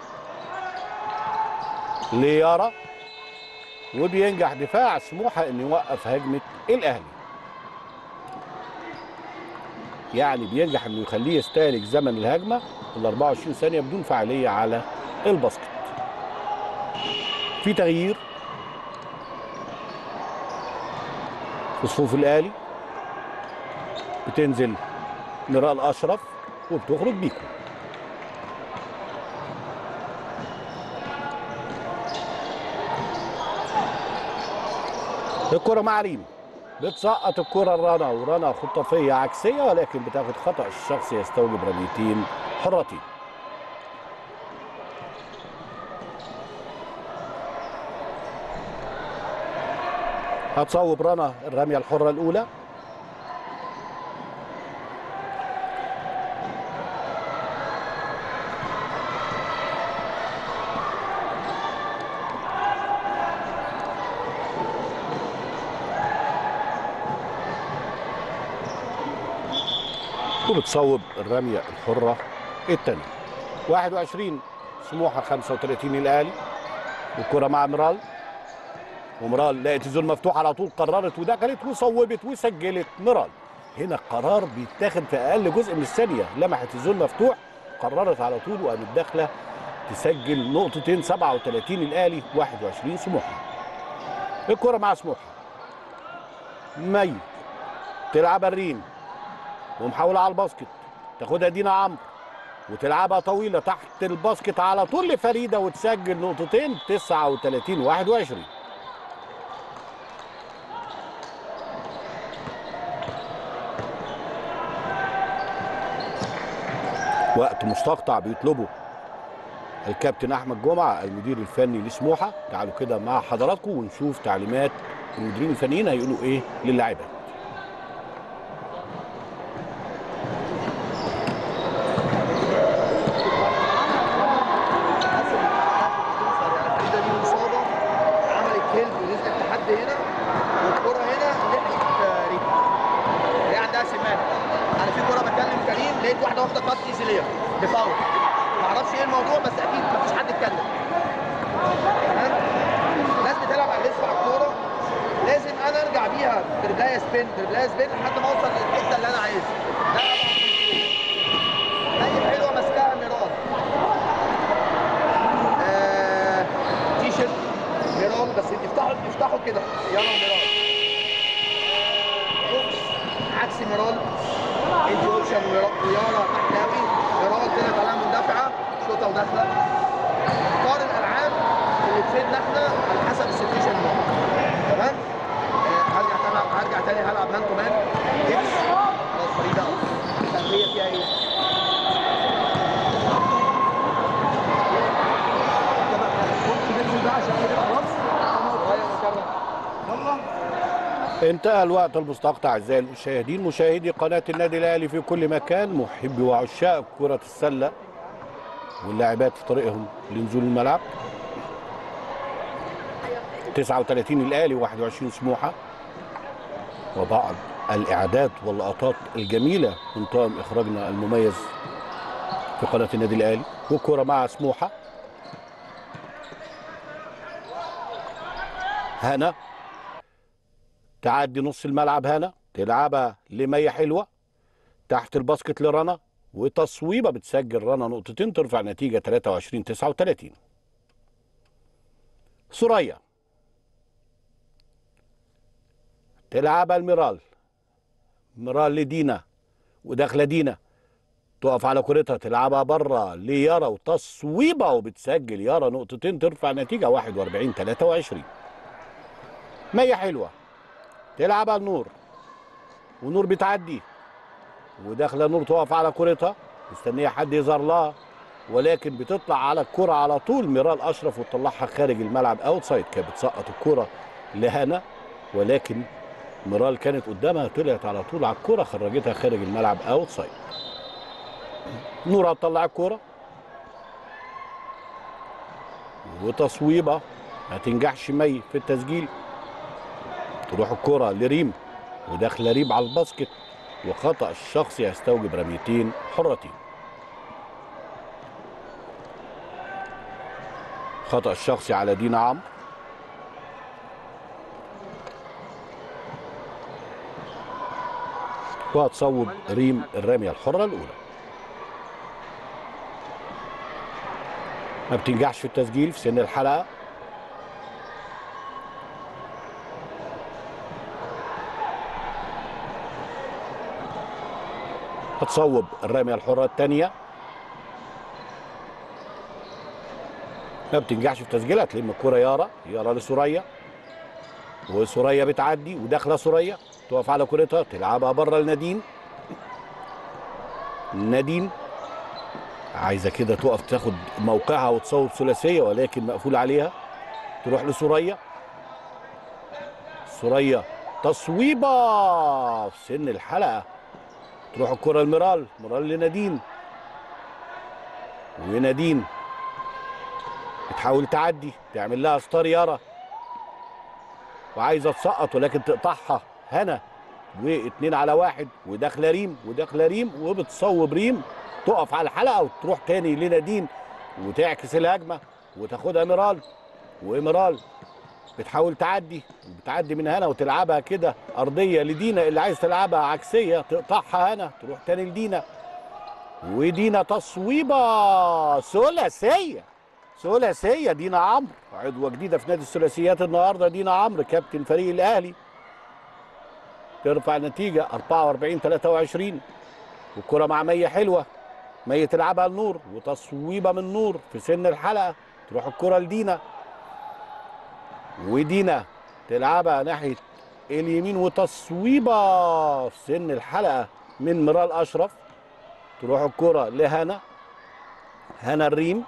ليارا، وبينجح دفاع سموحة انه يوقف هجمة الاهلي. يعني بينجح انه يخليه يستهلك زمن الهجمة ال 24 ثانية بدون فعالية على الباسكت. في تغيير في صفوف الاهلي، بتنزل نرال اشرف وبتخرج بيكو. الكرة مع ريم، بتسقط الكرة لرنا، ورنا خطافية عكسية ولكن بتاخد خطأ الشخصي يستوجب رميتين حرتين. هتصوب رنا الرمية الحرة الأولى، وبتصوب الرمية الحرة الثانية. 21 سموحة 35 الأهلي. والكرة مع مرال، ومرال لقت الزون مفتوح على طول، قررت ودخلت وصوبت وسجلت مرال. هنا القرار بيتاخد في أقل جزء من الثانية، لمحت الزون مفتوح قررت على طول وقامت داخلة تسجل نقطتين. 37 الأهلي 21 سموحة. الكرة مع سموحة، مي تلعبها الريم ومحاولة على الباسكت، تاخدها دينا عمرو وتلعبها طويلة تحت الباسكت على طول لفريدة وتسجل نقطتين. 39 21. وقت مستقطع بيطلبه الكابتن احمد جمعه المدير الفني لسموحه. تعالوا كده مع حضراتكم ونشوف تعليمات المديرين الفنيين هيقولوا ايه للاعيبه. لقيت واحده واخده خط ايزيليه بفاول، ما اعرفش ايه الموضوع بس اكيد مفيش حد اتكلم. تمام؟ الناس بتلعب على الريسك على الكوره، لازم انا ارجع بيها دربلايه سبين لحد ما اوصل للحته اللي انا عايزها. طيب حلوه ماسكاها ميرال. تي شيرت ميرال، بس افتحوا افتحوا كده. يلا ميرال. عكس ميرال. انت اوبشن ويارا تحت قوي. ميرال طلعت عليها مندفعه شوطه وداخله. اختار الالعاب اللي تفيدنا احنا على حسب السيتويشن ده. تمام؟ هرجع تاني هلعب مان تو مان. اكس خلاص فريده التنميه فيها ايه؟ انتهى الوقت المستقطع اعزائي المشاهدين، مشاهدي قناه النادي الاهلي في كل مكان، محبي وعشاق كره السله واللاعبات في طريقهم لنزول الملعب. 39 الاهلي 21 سموحه، وبعض الاعداد واللقطات الجميله من طاقم اخراجنا المميز في قناه النادي الاهلي. والكره مع سموحه، هنا تعدي نص الملعب، هنا تلعبها لمية حلوه تحت الباسكت لرنا، وتصويبه بتسجل رنا نقطتين ترفع نتيجه 23-39. سوريا تلعبها الميرال، ميرال لدينا وداخله دينا تقف على كورتها تلعبها بره ليارا وتصويبه وبتسجل يارا نقطتين ترفع نتيجه 41-23. مية حلوه تلعبها النور، ونور بتعدي وداخله نور تقف على كورتها مستنيه حد يظهر لها، ولكن بتطلع على الكره على طول ميرال اشرف وتطلعها خارج الملعب اوت سايد. كانت بتسقط الكره لهنا، ولكن ميرال كانت قدامها طلعت على طول على الكره خرجتها خارج الملعب اوت سايد. نور هتطلع الكره وتصويبه ما تنجحش مي في التسجيل، تروح الكره لريم وداخله ريم على الباسكت، وخطأ الشخصي يستوجب رميتين حرتين. خطأ الشخصي على دينا عمرو، وهتصوب ريم الرمية الحرة الأولى. ما بتنجحش في التسجيل في سن الحلقة. هتصوب الرمية الحرة الثانية، ما بتنجحش في تسجيلها. تلم الكرة يارا لسوريا، وسوريا بتعدي وداخله سوريا تقف على كورتها تلعبها بره لنادين. نادين عايزه كده تقف تاخد موقعها وتصوب ثلاثيه، ولكن مقفول عليها. تروح لسوريا، سوريا تصويبه في سن الحلقه، تروح الكره لميرال، ميرال لنادين، ونادين بتحاول تعدي تعمل لها ستار يارا وعايزه تسقط، ولكن تقطعها هنا، و2 على 1 وداخله ريم وبتصوب ريم تقف على الحلقه وتروح تاني لنادين وتعكس الهجمه وتاخدها ميرال. وميرال بتحاول بتعدي من هنا وتلعبها كده ارضيه لدينا اللي عايز تلعبها عكسيه، تقطعها هنا تروح تاني لدينا، ودينا تصويبه ثلاثيه دينا عمرو، عضوه جديده في نادي الثلاثيات النهارده. دينا عمرو كابتن فريق الاهلي ترفع النتيجه 44-23. والكره مع مية حلوه، مية تلعبها لنور وتصويبه من نور في سن الحلقه، تروح الكره لدينا، ودينا تلعبها ناحيه اليمين وتصويبه في سن الحلقه من ميرال اشرف، تروح الكره لهنا، هنا الريم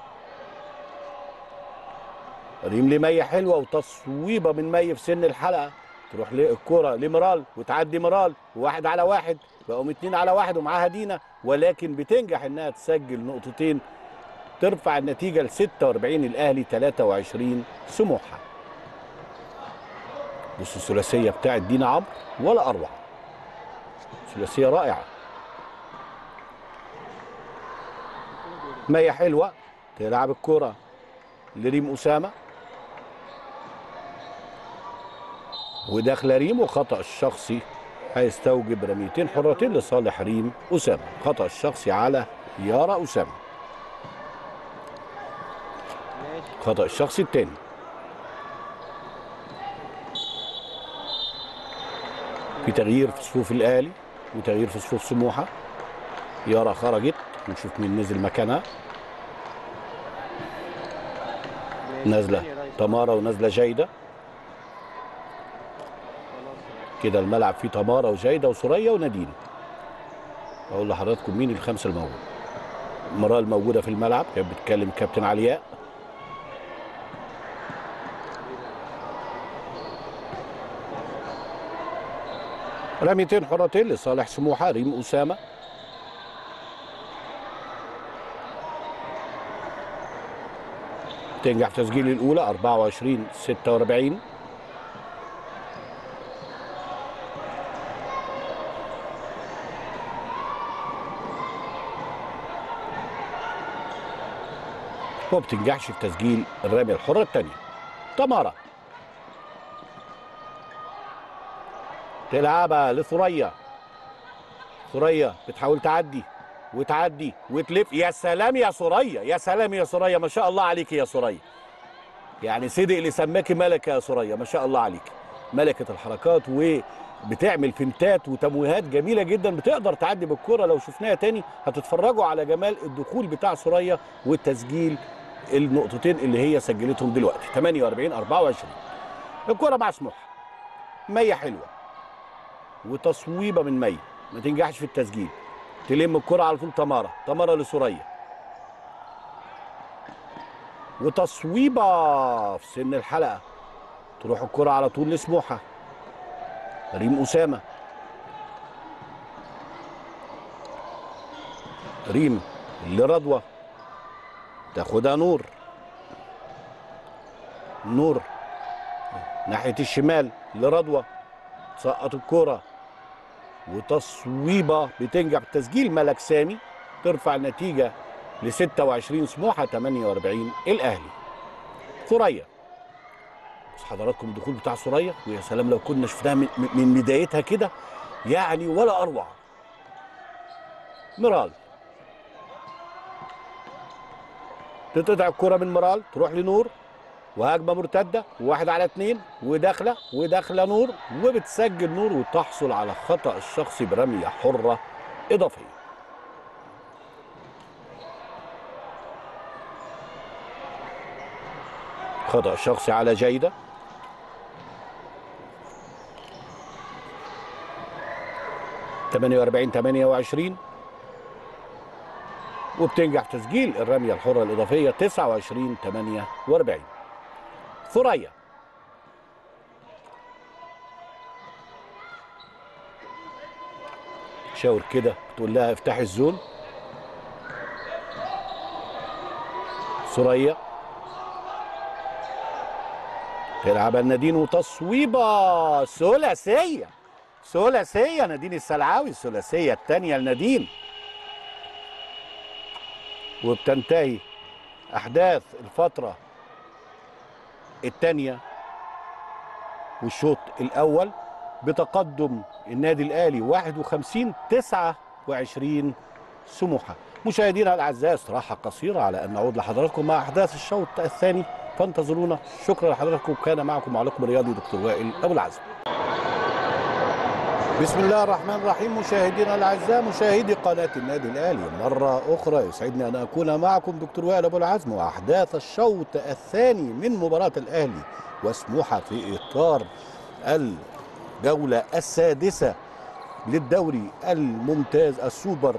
لمية حلوه وتصويبه من مية في سن الحلقه، تروح الكره لميرال وتعدي ميرال، وواحد على واحد بقوا 2 على 1 ومعاها دينا، ولكن بتنجح انها تسجل نقطتين ترفع النتيجه ل 46 الاهلي 23 سموحه. بص الثلاثيه بتاعت دينا عمرو ولا اروع، ثلاثيه رائعه. مية حلوه تلعب الكره لريم اسامه، وداخله ريم، وخطأ الشخصي هيستوجب رميتين حرتين لصالح ريم اسامه. خطأ الشخصي على يارا اسامه، خطأ الشخصي الثاني. في تغيير في صفوف الاهلي وتغيير في صفوف سموحه. يارا خرجت، نشوف مين نزل مكانها. نازله تمارا ونازله جيده. كده الملعب فيه تمارا وجيده وسوريا ونادين. اقول لحضراتكم مين الخمسه الموجوده. مرال موجوده في الملعب، كانت بتكلم كابتن علياء. رميتين حرتين لصالح سموحه. ريم اسامه تنجح تسجيل الاولى 24-46. وما بتنجحش في تسجيل الرميه الحره الثانيه. تمارا تلعبها لثريا. ثريا بتحاول تعدي وتعدي وتلف. يا سلام يا ثريا، يا سلام يا ثريا، ما شاء الله عليك يا ثريا. يعني صدق اللي سماكي ملكه يا ثريا، ما شاء الله عليك. ملكه الحركات وبتعمل فنتات وتمويهات جميله جدا. بتقدر تعدي بالكره. لو شفناها تاني هتتفرجوا على جمال الدخول بتاع ثريا والتسجيل النقطتين اللي هي سجلتهم دلوقتي. 48-24. الكره مع سموحه. مية حلوه وتصويبه من مية، ما تنجحش في التسجيل. تلم الكره على طول تمارا. تمارا لثريا وتصويبه في سن الحلقه. تروح الكره على طول لسموحه. ريم اسامه. ريم لرضوى تاخدها نور. نور ناحيه الشمال لرضوى. تسقط الكره وتصويبه بتنجح بالتسجيل. ملك سامي ترفع النتيجه ل 26 سموحه 48 الاهلي. ثريا بس حضراتكم الدخول بتاع ثريا، ويا سلام لو كنا شفناها من بدايتها كده يعني ولا اروع. مرال تقطع الكره من مرال تروح لنور وهجمه مرتده وواحد على اتنين وداخله نور وبتسجل نور وتحصل على خطأ الشخصي برميه حره اضافيه. خطأ شخصي على جيده. – 48-28. وبتنجح تسجيل الرميه الحره الاضافيه 29-48. ثريا شاور كده بتقول لها افتحي الزون. ثريا تلعب النادين وتصويبه ثلاثيه. ثلاثيه نادين السلعاوي، الثلاثيه الثانيه لنادين. وبتنتهي احداث الفتره الثانيه والشوط الاول بتقدم النادي الاهلي 51-29 سموحه. مشاهدينا الاعزاء استراحه قصيره على ان نعود لحضراتكم مع احداث الشوط الثاني، فانتظرونا. شكرا لحضراتكم. كان معكم معلقكم الرياضي دكتور وائل ابو العزم. بسم الله الرحمن الرحيم. مشاهدينا الاعزاء مشاهدي قناه النادي الاهلي، مره اخرى يسعدني ان اكون معكم دكتور وائل ابو العزم واحداث الشوط الثاني من مباراه الاهلي وسموحه في اطار الجوله السادسه للدوري الممتاز السوبر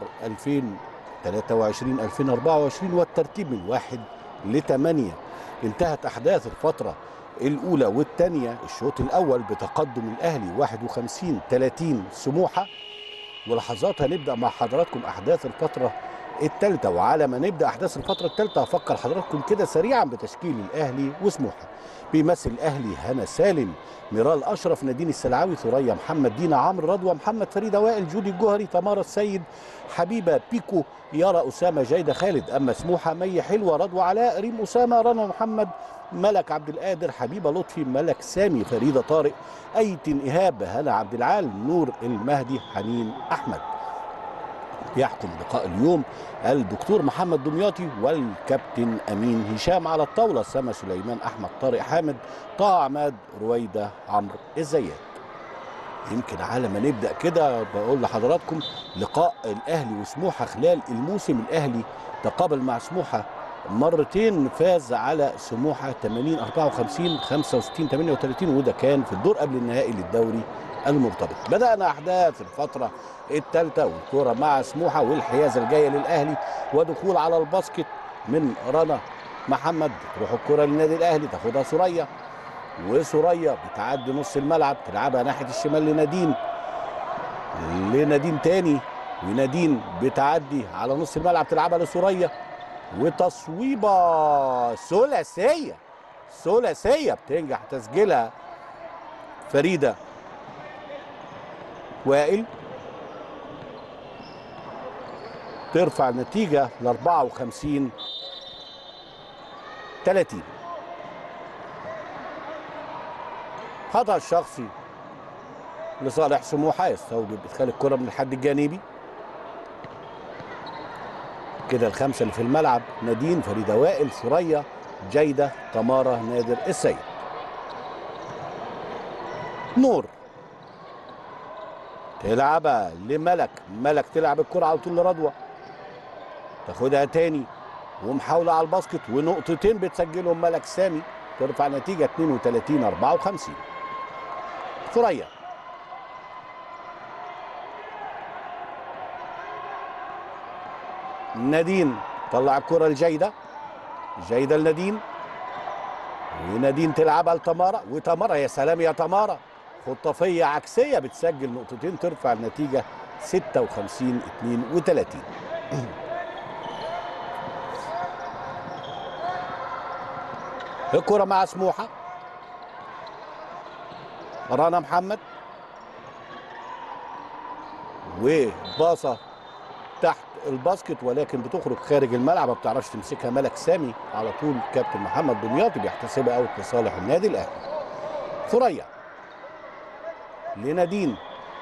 2023-2024 والترتيب من 1 ل8. انتهت احداث الفتره الاولى والثانيه الشوط الاول بتقدم الاهلي 51-30 سموحه. ولحظات هنبدا مع حضراتكم احداث الفتره الثالثه. وعلى ما نبدا احداث الفتره الثالثه هفكر حضراتكم كده سريعا بتشكيل الاهلي وسموحه. بيمثل الاهلي هنا سالم، ميرال اشرف، نادين السلعاوي، ثريا محمد، دينا عمرو، رضوى محمد، فريده وائل، جودي الجوهري، تمارا السيد، حبيبه بيكو، يارا اسامه، جيده خالد. اما سموحه مي حلوه، رضوى علاء، ريم اسامه، رنا محمد، ملك عبد القادر، حبيبه لطفي، ملك سامي، فريده طارق، ايتن ايهاب، هلا عبد العال، نور المهدي، حنين احمد. يحكم لقاء اليوم الدكتور محمد دمياطي والكابتن امين هشام. على الطاوله سما سليمان، احمد طارق، حامد، طه عماد، رويده، عمرو الزيات. يمكن على ما نبدا كده بقول لحضراتكم لقاء الاهلي وسموحه خلال الموسم. الاهلي تقابل مع سموحه مرتين، فاز على سموحه 80 54 65 38، وده كان في الدور قبل النهائي للدوري المرتبط. بدانا احداث الفتره الثالثه والكره مع سموحه والحيازه الجايه للاهلي ودخول على الباسكت من رنا محمد. تروح الكره للنادي الاهلي، تاخدها سوريا، وسوريا بتعدي نص الملعب تلعبها ناحيه الشمال لنادين تاني، ونادين بتعدي على نص الملعب تلعبها لسوريا، وتصويبه ثلاثيه بتنجح تسجيلها فريده وائل، ترفع النتيجه ل 54 30. خطأ الشخصي لصالح سموحه يستوجب ادخال الكره من الحد الجانبي. كده الخمسه اللي في الملعب: نادين، فريده وائل، ثريا، جيده، تمارا، نادر السيد. نور تلعبها لملك، ملك تلعب الكره على طول لرضوى، تاخدها تاني ومحاوله على الباسكت ونقطتين بتسجلهم ملك سامي، ترفع نتيجه 32 54. ثريا نادين طلع الكره لجيده، جيده لنادين، ونادين تلعبها لتمارا، وتمارا يا سلام يا تمارا، خطافيه عكسيه بتسجل نقطتين ترفع النتيجه 56 32. الكره مع سموحه، رنا محمد، وباصه تحت الباسكت ولكن بتخرج خارج الملعب، ما بتعرفش تمسكها ملك سامي، على طول كابتن محمد دمياطي بيحتسبها اوت لصالح النادي الاهلي. ثريا لنادين،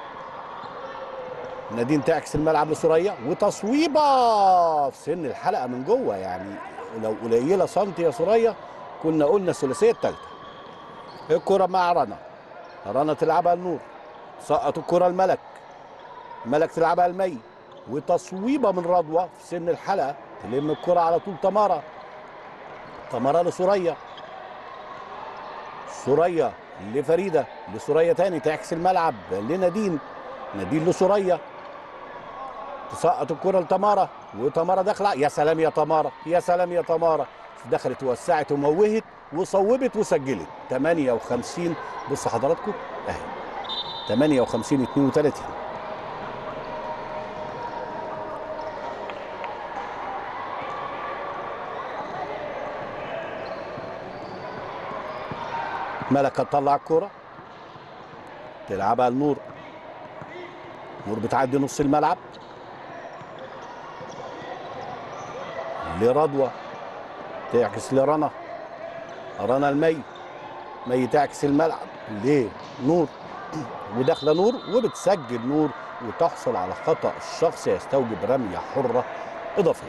نادين تعكس الملعب لثريا، وتصويبه في سن الحلقه من جوه، يعني لو قليله سنتي يا ثريا كنا قلنا الثلاثيه الثالثه. الكره مع رنا، رنا تلعبها لنور، سقط الكره لملك، ملك تلعبها لمي، وتصويبه من رضوى في سن الحلقه، تلم الكره على طول تمارا، تمارا لثريا، ثريا لفريده، لثريا تاني تعكس الملعب لنادين، نادين لثريا، تسقط الكره لتمارا، وتمارا داخله، يا سلام يا تمارا، يا سلام يا تمارا، دخلت ووسعت وموهت وصوبت وسجلت 58. بصوا حضراتكم اهي 58 32. ملك هتطلع الكوره تلعبها لنور، نور بتعدي نص الملعب لرضوى، تعكس لرنا، رنا المي، مي تعكس الملعب لنور، وداخله نور وبتسجل نور وتحصل على خطأ الشخص يستوجب رميه حره اضافيه.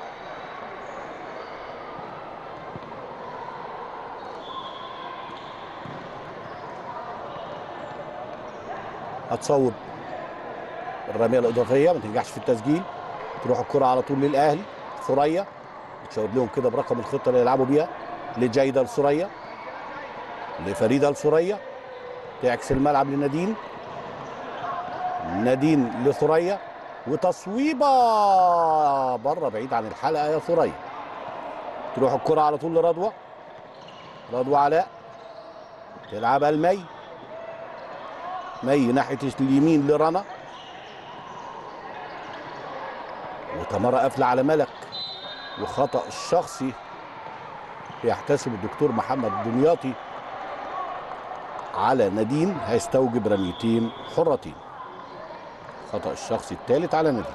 هتصوب الرميه الاضافيه، ما تنجحش في التسجيل، تروح الكره على طول للاهلي. ثريا بتشاور لهم كده برقم الخطه اللي يلعبوا بيها، لجيده لثريا، لفريده لثريا، تعكس الملعب لنادين، نادين لثريا، وتصويبه بره بعيد عن الحلقه يا ثريا. تروح الكره على طول لرضوى، رضوى علاء تلعبها لمي، مي ناحيه اليمين لرنا، وتمارا قافله على ملك، وخطأ الشخصي يحتسب الدكتور محمد دمياطي على نادين، هيستوجب رميتين حرتين. خطأ الشخصي الثالث على نادين.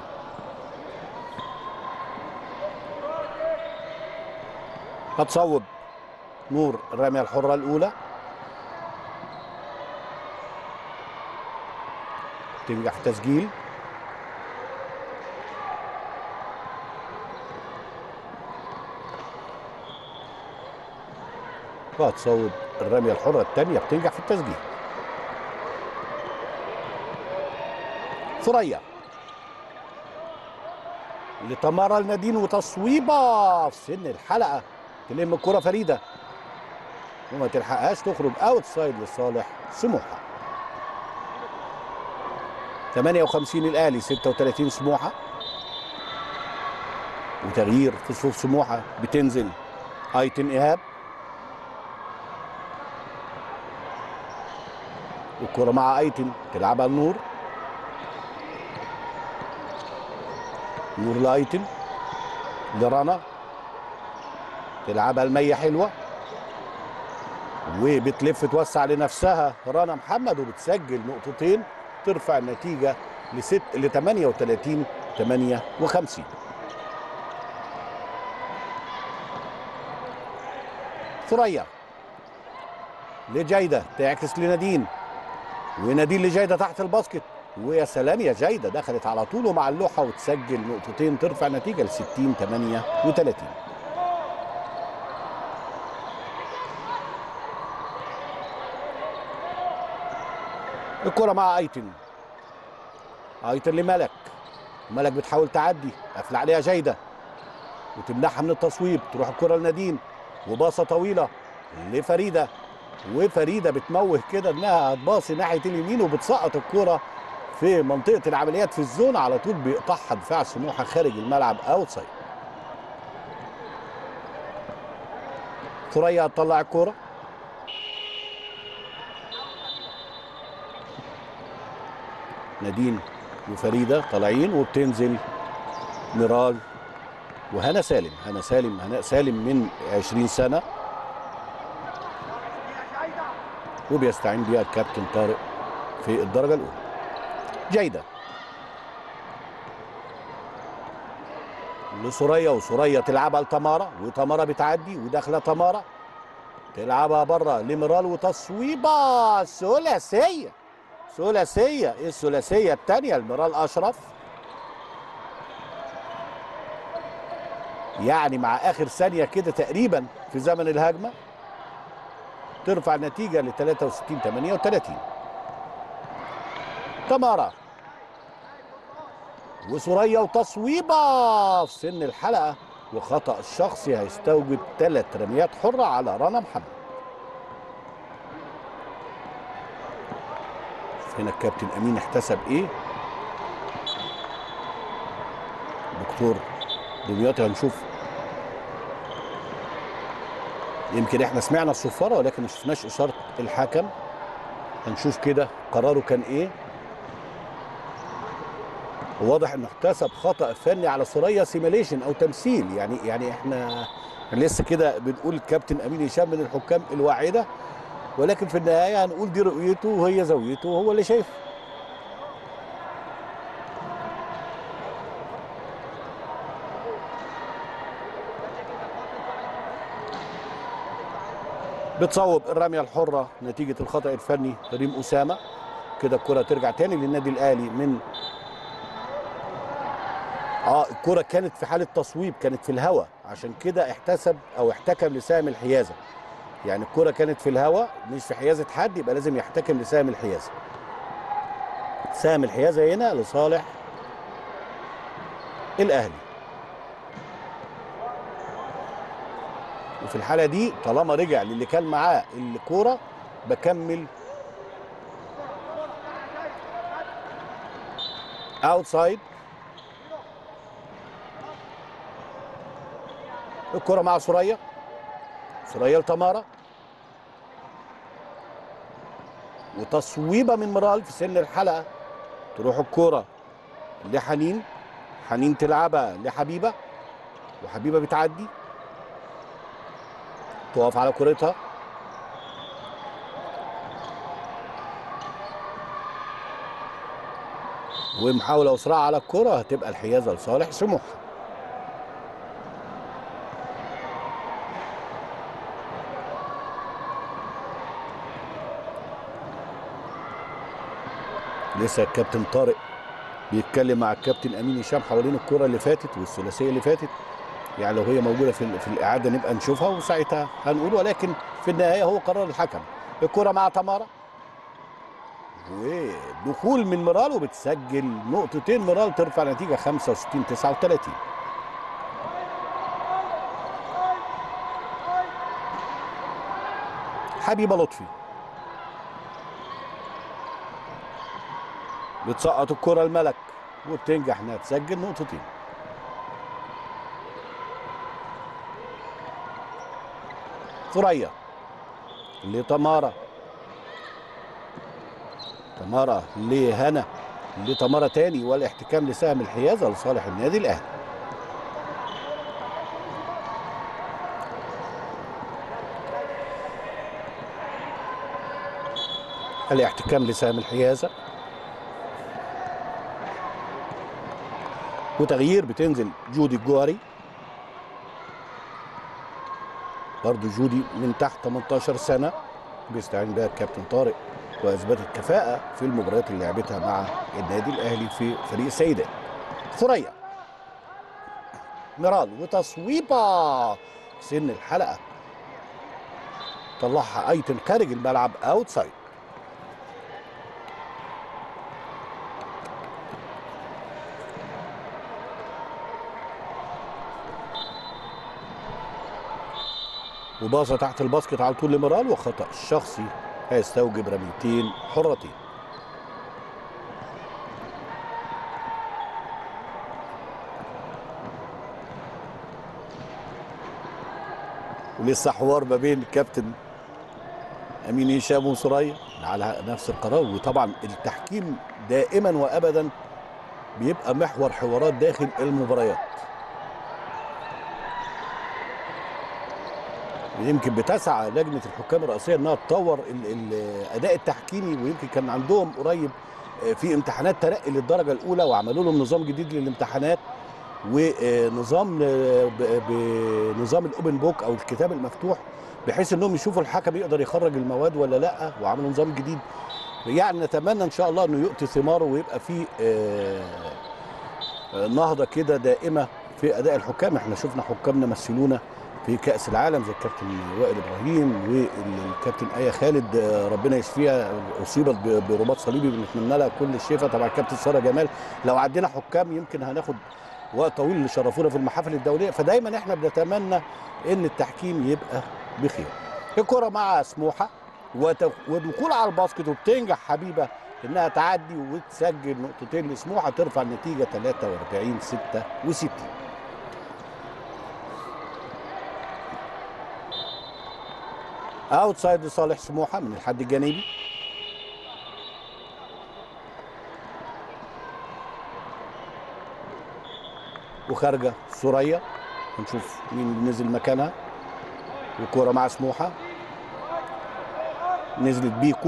هتصوب نور الرمية الحرة الأولى، تنجح في تسجيل، وهتصوب الرمية الحرة الثانية بتنجح في التسجيل. ثريا لتمارا النادين وتصويبه في سن الحلقه، تلم الكره فريده وما تلحقهاش، تخرج اوت سايد لصالح سموحه. 58 الاهلي 36 سموحه. وتغيير في صفوف سموحه، بتنزل ايتن ايهاب، الكره مع ايتن تلعبها لنور، نور لايتن لرنا، تلعبها لمية حلوه وبتلف توسع لنفسها رنا محمد وبتسجل نقطتين، ترفع النتيجه ل 38 58. ثريا لجيده تعكس لنادين، ونادين لجيده تحت الباسكت، ويا سلام يا جيده دخلت على طول ومع اللوحه وتسجل نقطتين، ترفع النتيجه ل 60 38. الكره مع ايتن، ايتن لملك، ملك بتحاول تعدي، قافله عليها جيده وتمنعها من التصويب، تروح الكره لنادين وباصه طويله لفريده، وفريده بتموه كده انها هتباصي ناحيه اليمين وبتسقط الكره في منطقه العمليات في الزون، على طول بيقطعها دفاع سموحه خارج الملعب اوت سايد. ثريا هتطلع الكره، نادين وفريده طالعين وبتنزل ميرال وهنا سالم، هناء سالم من 20 سنه وبيستعين بيها الكابتن طارق في الدرجه الاولى. جيده لثريا، وثريا تلعبها لتمارا، وتمارا بتعدي وداخله تمارا تلعبها بره لميرال وتصويبه ثلاثيه، الثلاثيه الثانيه لميرال اشرف، يعني مع اخر ثانيه كده تقريبا في زمن الهجمه، ترفع النتيجه ل 63 38. تمارا وثريا وتصويبه في سن الحلقه، وخطأ الشخصي هيستوجب 3 رميات حره على رنا محمد. هنا الكابتن امين احتسب ايه؟ دكتور دمياطي، هنشوف، يمكن احنا سمعنا الصفاره ولكن ما شفناش اشاره الحكم، هنشوف كده قراره كان ايه. وواضح انه احتسب خطأ فني على ثريا، سيميليشن او تمثيل، يعني احنا لسه كده بنقول الكابتن امين هشام من الحكام الواعده، ولكن في النهايه هنقول دي رؤيته وهي زاويته وهو اللي شايف. بتصوب الرميه الحره نتيجه الخطأ الفني ريم اسامه. كده الكره ترجع تاني للنادي الاهلي من الكره كانت في حاله تصويب، كانت في الهواء، عشان كده احتسب او احتكم لسهم الحيازه. يعني الكره كانت في الهواء مش في حيازه حد، يبقى لازم يحتكم لسهم الحيازه. سهم الحيازه هنا لصالح الاهلي. وفي الحاله دي طالما رجع للي كان معاه الكوره بكمل اوتسايد. الكره مع ثريا، ثريا لتمارا، وتصويبه من مرال في سن الحلقه، تروح الكوره لحنين، حنين تلعبها لحبيبه، وحبيبه بتعدي تقف على كورتها، ومحاوله اسراع على الكره، هتبقى الحيازه لصالح سموحه. لسه الكابتن طارق بيتكلم مع الكابتن امين هشام حوالين الكره اللي فاتت والثلاثيه اللي فاتت، يعني لو هي موجوده في الاعاده نبقى نشوفها وساعتها هنقول، ولكن في النهايه هو قرار الحكم. الكره مع تمارا، ودخول من ميرال وبتسجل نقطتين. ميرال ترفع نتيجه 65-39. حبيبه لطفي بتسقط الكره الملك وبتنجح انها تسجل نقطتين. ثريا لتمارا، تمارا لهنا، لتمارا تاني، والاحتكام لسهم الحيازه لصالح النادي الاهلي. الاحتكام لسهم الحيازه، وتغيير بتنزل جودي الجوهري. برضو جودي من تحت 18 سنه بيستعين بها الكابتن طارق، واثبتت كفاءه في المباريات اللي لعبتها مع النادي الاهلي في فريق السيدات. ثريا، ميرال وتصويبه سن الحلقه، طلعها ايتن خارج الملعب اوتسايد. وباصه تحت الباسكت على طول لميرال، وخطا الشخصي هيستوجب رميتين حرتين. ولسه حوار ما بين الكابتن امين هشام وثريا على نفس القرار. وطبعا التحكيم دائما وابدا بيبقى محور حوارات داخل المباريات. يمكن بتسعى لجنه الحكام الرئاسيه انها تطور الاداء التحكيمي، ويمكن كان عندهم قريب في امتحانات ترقي للدرجه الاولى، وعملوا لهم نظام جديد للامتحانات، ونظام بنظام الاوبن بوك او الكتاب المفتوح، بحيث انهم يشوفوا الحكم يقدر يخرج المواد ولا لا، وعملوا نظام جديد. يعني نتمنى ان شاء الله انه يؤتي ثماره، ويبقى في نهضه كده دائمه في اداء الحكام. احنا شفنا حكامنا مثلونا في كاس العالم زي الكابتن وائل ابراهيم والكابتن ايه خالد، ربنا يشفيها، اصيبت برباط صليبي، بنتمنى لها كل الشفاء. طبعا الكابتن ساره جمال. لو عندنا حكام يمكن هناخد وقت طويل اللي شرفونا في المحافل الدوليه. فدايما احنا بنتمنى ان التحكيم يبقى بخير. الكره مع سموحه ودخول على الباسكت، وبتنجح حبيبه انها تعدي وتسجل نقطتين لسموحه، ترفع النتيجه 43-66. اوتسايد لصالح سموحه من الحد الجانبي. وخارجه ثريا، هنشوف مين اللي نزل مكانها. وكوره مع سموحه، نزلت بيكو،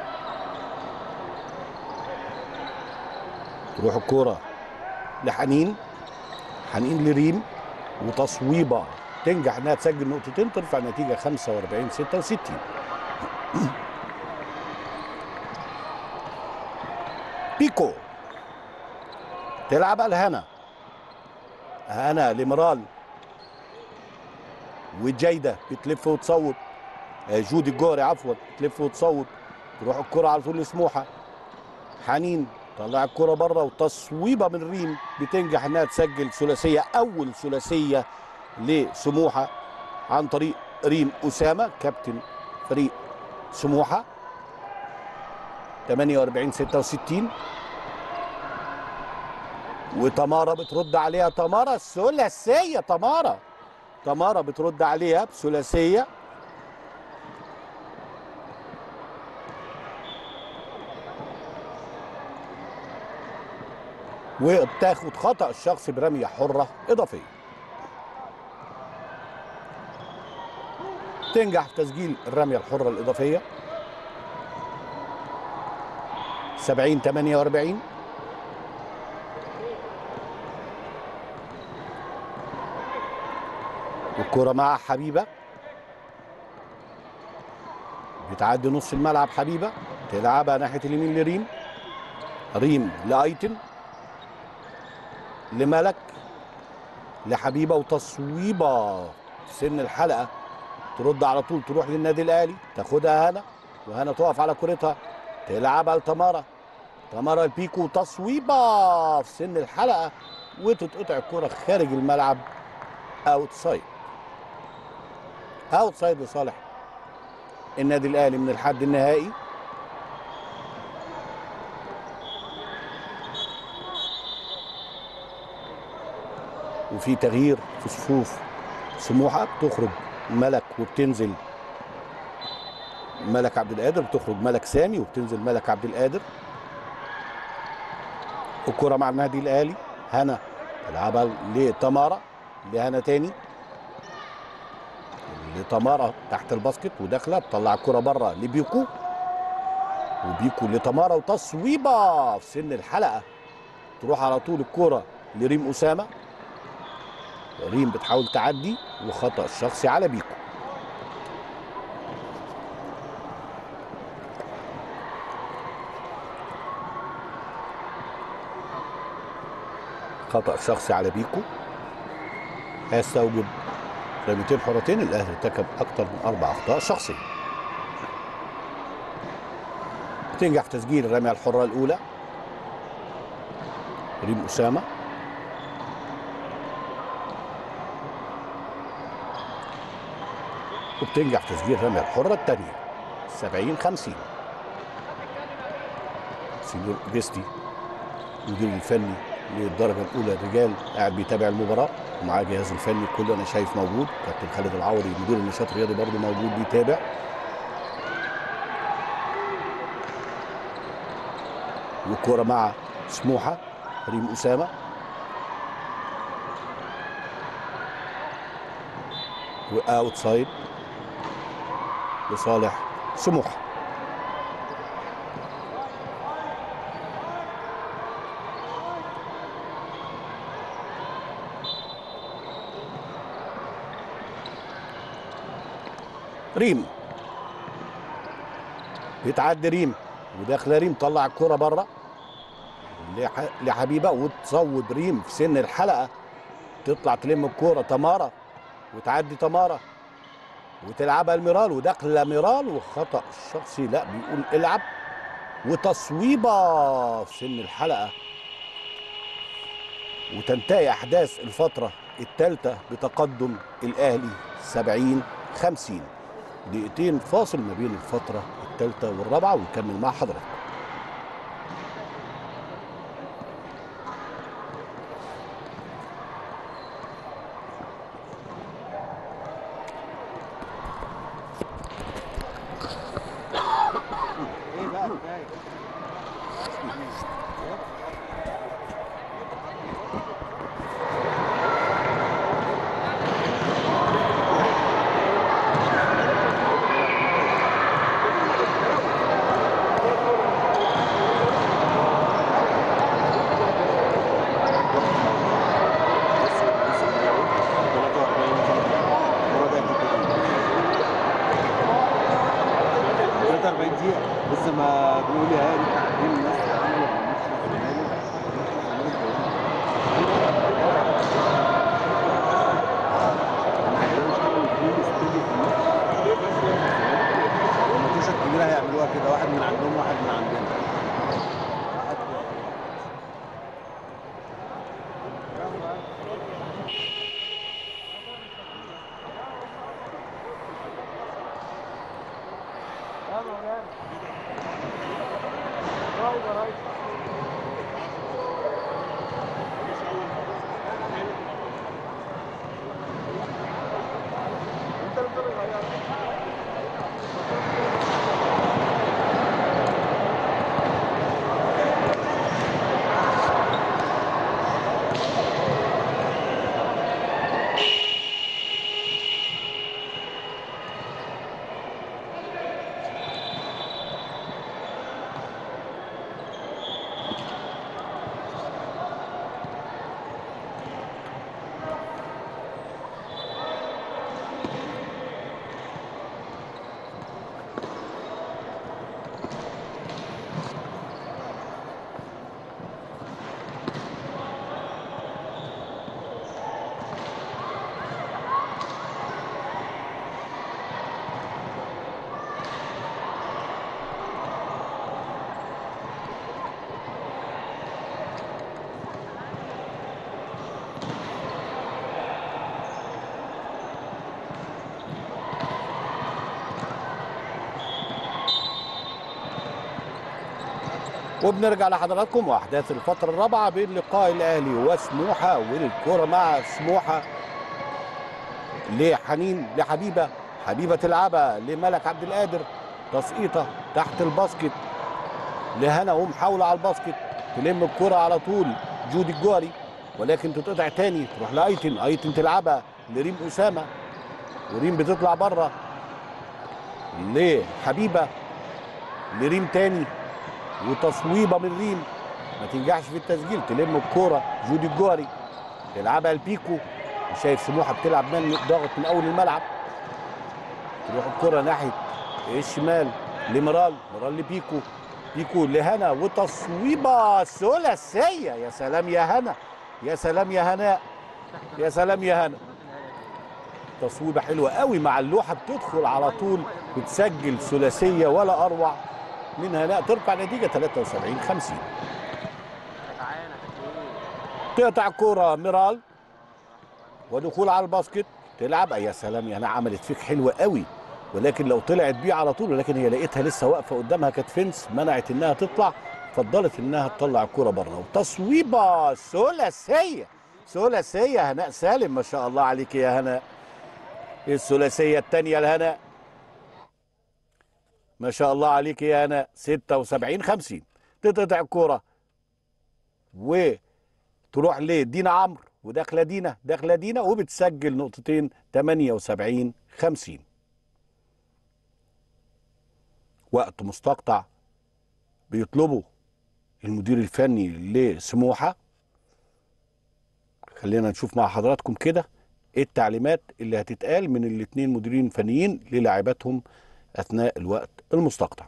تروح الكوره لحنين، حنين لريم، وتصويبه تنجح انها تسجل نقطتين، ترفع النتيجه 45-66. بيكو تلعب الهنا، هنا لميرال، وجيده بتلف وتصوب، جودي الجوهري عفوا بتلف وتصوب، تروح الكره على طول لسموحه. حنين طلع الكره بره، وتصويبه من ريم بتنجح انها تسجل ثلاثيه، اول ثلاثيه لسموحه عن طريق ريم اسامه كابتن فريق سموحه. 48-66. وتمارا بترد عليها، تمارا الثلاثيه، تمارا بترد عليها بثلاثيه. وبتاخد خطأ الشخصي برمية حرة إضافية. تنجح في تسجيل الرمية الحرة الإضافية 70-48. والكرة مع حبيبة، بتعدي نص الملعب حبيبة، تلعبها ناحية اليمين لريم، ريم لأيتن، لملك، لحبيبه، وتصويبه في سن الحلقه، ترد على طول تروح للنادي الاهلي، تاخدها هنا، وهنا تقف على كورتها، تلعبها لتمارا. تمارا البيكو، تصويبه في سن الحلقه وتتقطع الكره خارج الملعب. اوت سايد. اوت سايد لصالح النادي الاهلي من الحد النهائي. وفي تغيير في صفوف سموحه، بتخرج ملك وبتنزل ملك عبد القادر، بتخرج ملك سامي وبتنزل ملك عبد القادر. الكره مع النادي الاهلي. هنا تلعبها لتمارا، لهنا تاني لتمارا تحت الباسكت وداخله، بتطلع الكره بره لبيكو، وبيكو لتمارا وتصويبه في سن الحلقه. تروح على طول الكره لريم اسامه. ريم بتحاول تعدي وخطا شخصي على بيكو. خطا شخصي على بيكو هيستوجب رميتين حرتين. الاهلي ارتكب اكثر من 4 اخطاء شخصيه. بتنجح في تسجيل الرميه الحره الاولى ريم اسامه. وبتنجح في تسجيل الرميه الحره الثانيه. 70-50. سيدور بيستي المدير الفني للدرجه الاولى الرجال قاعد بيتابع المباراه ومعاه جهاز الفني كله انا شايف موجود. كابتن خالد العوضي مدير النشاط الرياضي برضه موجود بيتابع. والكوره مع سموحه ريم اسامه. واوت سايد لصالح سموحه. ريم بتعدي ريم وداخله ريم، طلع الكرة بره لحبيبه وتصوب ريم في سن الحلقه. تطلع تلم الكرة تمارا وتعدي تمارا وتلعبها الميرال وداخله ميرال وخطأ شخصي. لا بيقول العب. وتصويبه في سن الحلقه. وتنتهي احداث الفتره الثالثه بتقدم الاهلي 70-50. دقيقتين فاصل ما بين الفتره الثالثه والرابعه ونكمل مع حضرتك. لسه ما بيقول يا هادي تعديل الناس الماتشات الكبيره هيعملوها كده، واحد من عندهم واحد من عندنا. وبنرجع لحضراتكم واحداث الفتره الرابعه بين لقاء الاهلي وسموحه، والكره مع سموحه لحنين لحبيبه، حبيبه تلعبها لملك عبد القادر، تسقيطه تحت الباسكت لهنا ومحاوله على الباسكت، تلم الكره على طول جودي الجوهري ولكن تتقطع تاني، تروح لايتن، ايتن تلعبها لريم اسامه وريم بتطلع بره لحبيبه لريم تاني وتصويبه من ريم ما تنجحش في التسجيل، تلم الكوره جودي الجوهري تلعبها لبيكو، وشايف سموحه بتلعب من ضاغط من اول الملعب، تروح الكوره ناحيه الشمال لمرال، مرال لبيكو، بيكو لهنا وتصويبه ثلاثيه. يا سلام يا هنا، يا سلام يا هناء، يا سلام يا هنا، تصويبه حلوه قوي مع اللوحه بتدخل على طول بتسجل ثلاثيه ولا اروع من هناء، ترفع نتيجه 73-50. تقطع الكوره ميرال ودخول على الباسكت تلعب، يا سلام يا هناء، عملت فيك حلوه قوي ولكن لو طلعت بيه على طول، ولكن هي لقيتها لسه واقفه قدامها كانت فنس منعت انها تطلع، فضلت انها تطلع الكوره بره، وتصويبه ثلاثيه ثلاثيه هناء سالم، ما شاء الله عليك يا هناء، الثلاثيه الثانيه لهناء، ما شاء الله عليك يا هناء. 76-50. تقطع الكوره وتروح لدينا عمرو، وداخله دينا، داخله دينا وبتسجل نقطتين. 78-50. وقت مستقطع بيطلبه المدير الفني لسموحه. خلينا نشوف مع حضراتكم كده ايه التعليمات اللي هتتقال من الاثنين مديرين فنيين للاعباتهم اثناء الوقت المستقطع.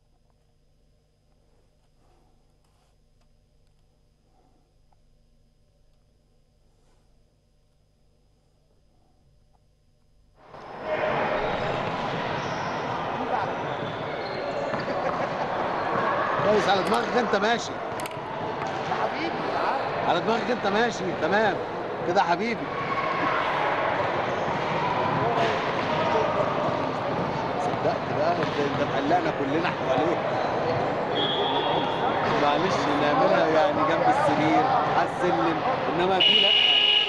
كويس، على دماغك انت ماشي، يا حبيبي تعال. على دماغك انت ماشي تمام كده حبيبي. صدقت بقى انت مقلقنا كلنا حواليك. معلش نعملها يعني جنب السرير على السلم، انما دي لا.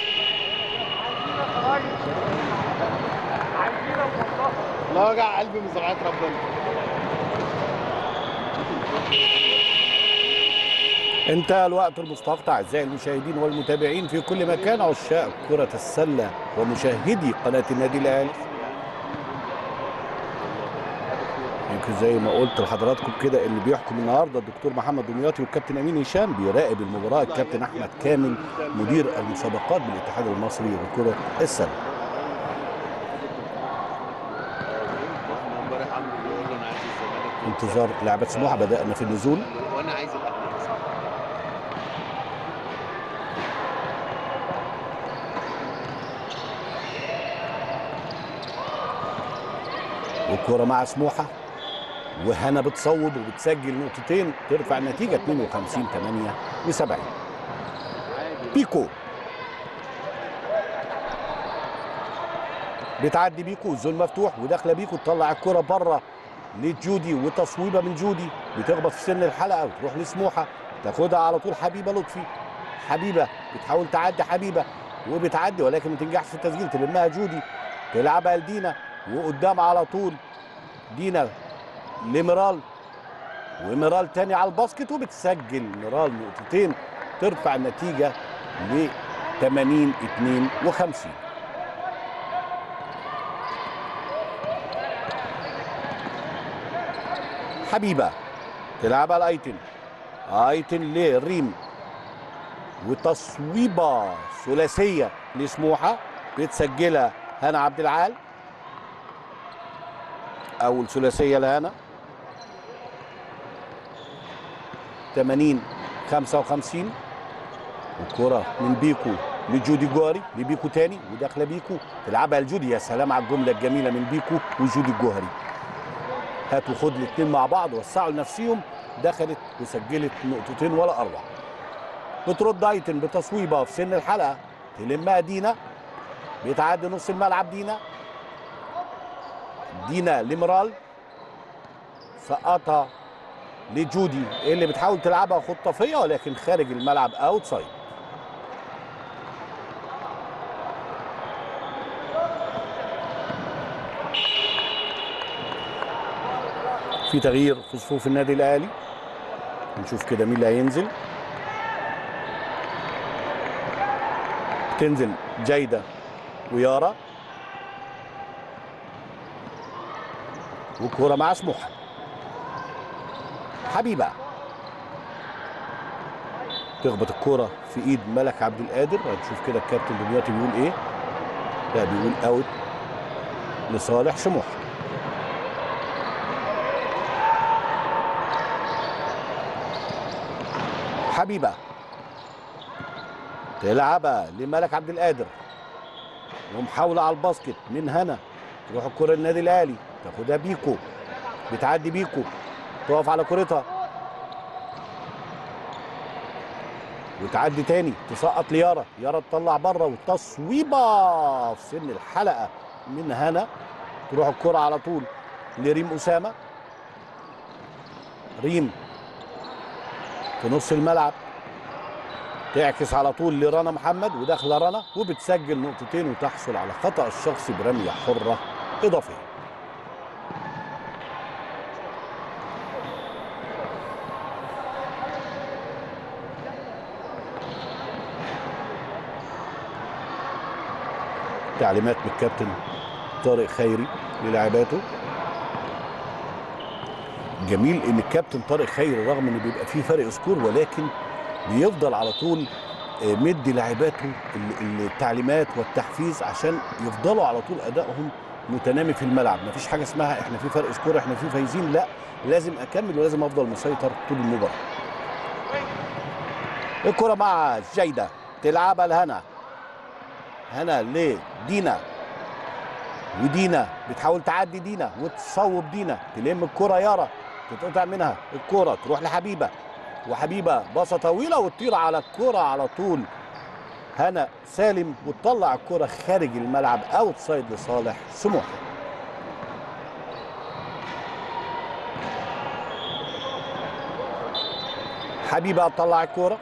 لا وجع قلبي من سمعات ربنا. انتهى الوقت المستقطع اعزائي المشاهدين والمتابعين في كل مكان، عشاق كرة السلة ومشاهدي قناة النادي الاهلي. يمكن زي ما قلت لحضراتكم كده اللي بيحكم النهارده الدكتور محمد دمياطي والكابتن امين هشام، بيراقب المباراة الكابتن احمد كامل مدير المسابقات بالاتحاد المصري لكرة السلة. انتظار لاعبات سموحة، بدأنا في النزول. وانا عايز الاهلي. والكرة مع سموحة وهنا بتصوب وبتسجل نقطتين، ترفع النتيجة 52-78. بيكو بتعدي بيكو، الزون مفتوح وداخله بيكو، تطلع الكرة بره لجودي وتصويبه من جودي بتخبط في سن الحلقة وتروح لسموحة، تاخدها على طول حبيبة لطفي، حبيبة بتحاول تعدي حبيبة وبتعدي ولكن ما تنجحش في التسجيل، تلمها جودي تلعبها لدينا وقدام على طول دينا لميرال، وميرال تاني على الباسكت وبتسجل ميرال نقطتين، ترفع النتيجة ل 80-52. حبيبة تلعبها لايتن، ايتن لريم وتصويبة ثلاثية لسموحة بتسجلها هنا عبد العال، اول ثلاثيه لهنا. 80-55. الكره من بيكو لجودي جوهري، لبيكو تاني وداخله بيكو تلعبها لجودي، يا سلام على الجمله الجميله من بيكو وجودي الجوهري، هات وخد الاثنين مع بعض وسعوا لنفسهم، دخلت وسجلت نقطتين ولا اروع. بترد ايتن بتصويبه في سن الحلقه، تلمها دينا، بيتعدي نص الملعب دينا لمرال، سقطها لجودي اللي بتحاول تلعبها خطافيه ولكن خارج الملعب اوت سايد. في تغيير في صفوف النادي الاهلي، نشوف كده مين اللي هينزل. تنزل جيدة ويارا، والكوره مع سموحه. حبيبه تخبط الكوره في ايد ملك عبد القادر. هنشوف كده الكابتن دمياطي بيقول ايه. لا بيقول اوت لصالح سموحه. حبيبه تلعبها لملك عبد القادر ومحاوله على الباسكت من هنا، تروح الكره للنادي الاهلي، تاخدها بيكو، بتعدي بيكو، تقف على كورتها وتعدي تاني، تسقط ليارا، يارا تطلع بره والتصويبه في سن الحلقه من هنا، تروح الكره على طول لريم اسامه. ريم في نص الملعب تعكس على طول لرنا محمد، وداخله رنا وبتسجل نقطتين وتحصل على خطأ الشخصي برميه حره اضافيه. تعليمات من الكابتن طارق خيري للاعباته. جميل ان الكابتن طارق خيري رغم ان بيبقى فيه فرق سكور ولكن بيفضل على طول مدي لاعباته التعليمات والتحفيز عشان يفضلوا على طول ادائهم متنامي في الملعب. مفيش حاجه اسمها احنا في فرق سكور احنا في فايزين، لا لازم اكمل ولازم افضل مسيطر طول المباراه. الكره مع جيده، تلعبها لهنا، هنا لدينا، ودينا بتحاول تعدي دينا وتصوب دينا، تلم الكره يارا، تتقطع منها الكره تروح لحبيبه، وحبيبه باصه طويله وتطير على الكره على طول هنا سالم وتطلع الكره خارج الملعب اوت سايد لصالح سموحه. حبيبه تطلع الكره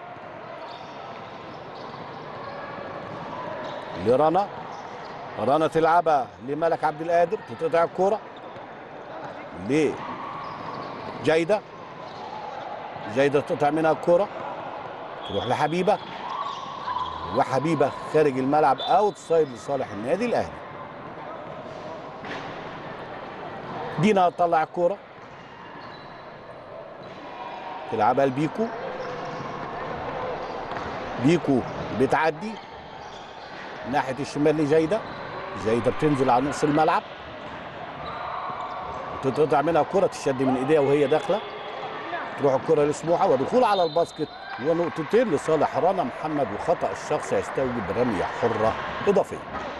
لرنا، رنا تلعبها لملك عبد القادر، تتقطع الكوره لجيده، جيده تقطع منها الكوره تروح لحبيبه، وحبيبه خارج الملعب اوت سايد لصالح النادي الاهلي. دينا تطلع الكوره تلعبها لبيكو، بيكو بتعدي ناحيه الشمال لجيده، جيده بتنزل على نص الملعب تتقطع منها كره، تشد من ايديها وهي داخله، تروح الكره لسموحه ودخول على الباسكت ونقطتين لصالح رنا محمد، وخطا الشخص يستوجب رميه حره اضافيه.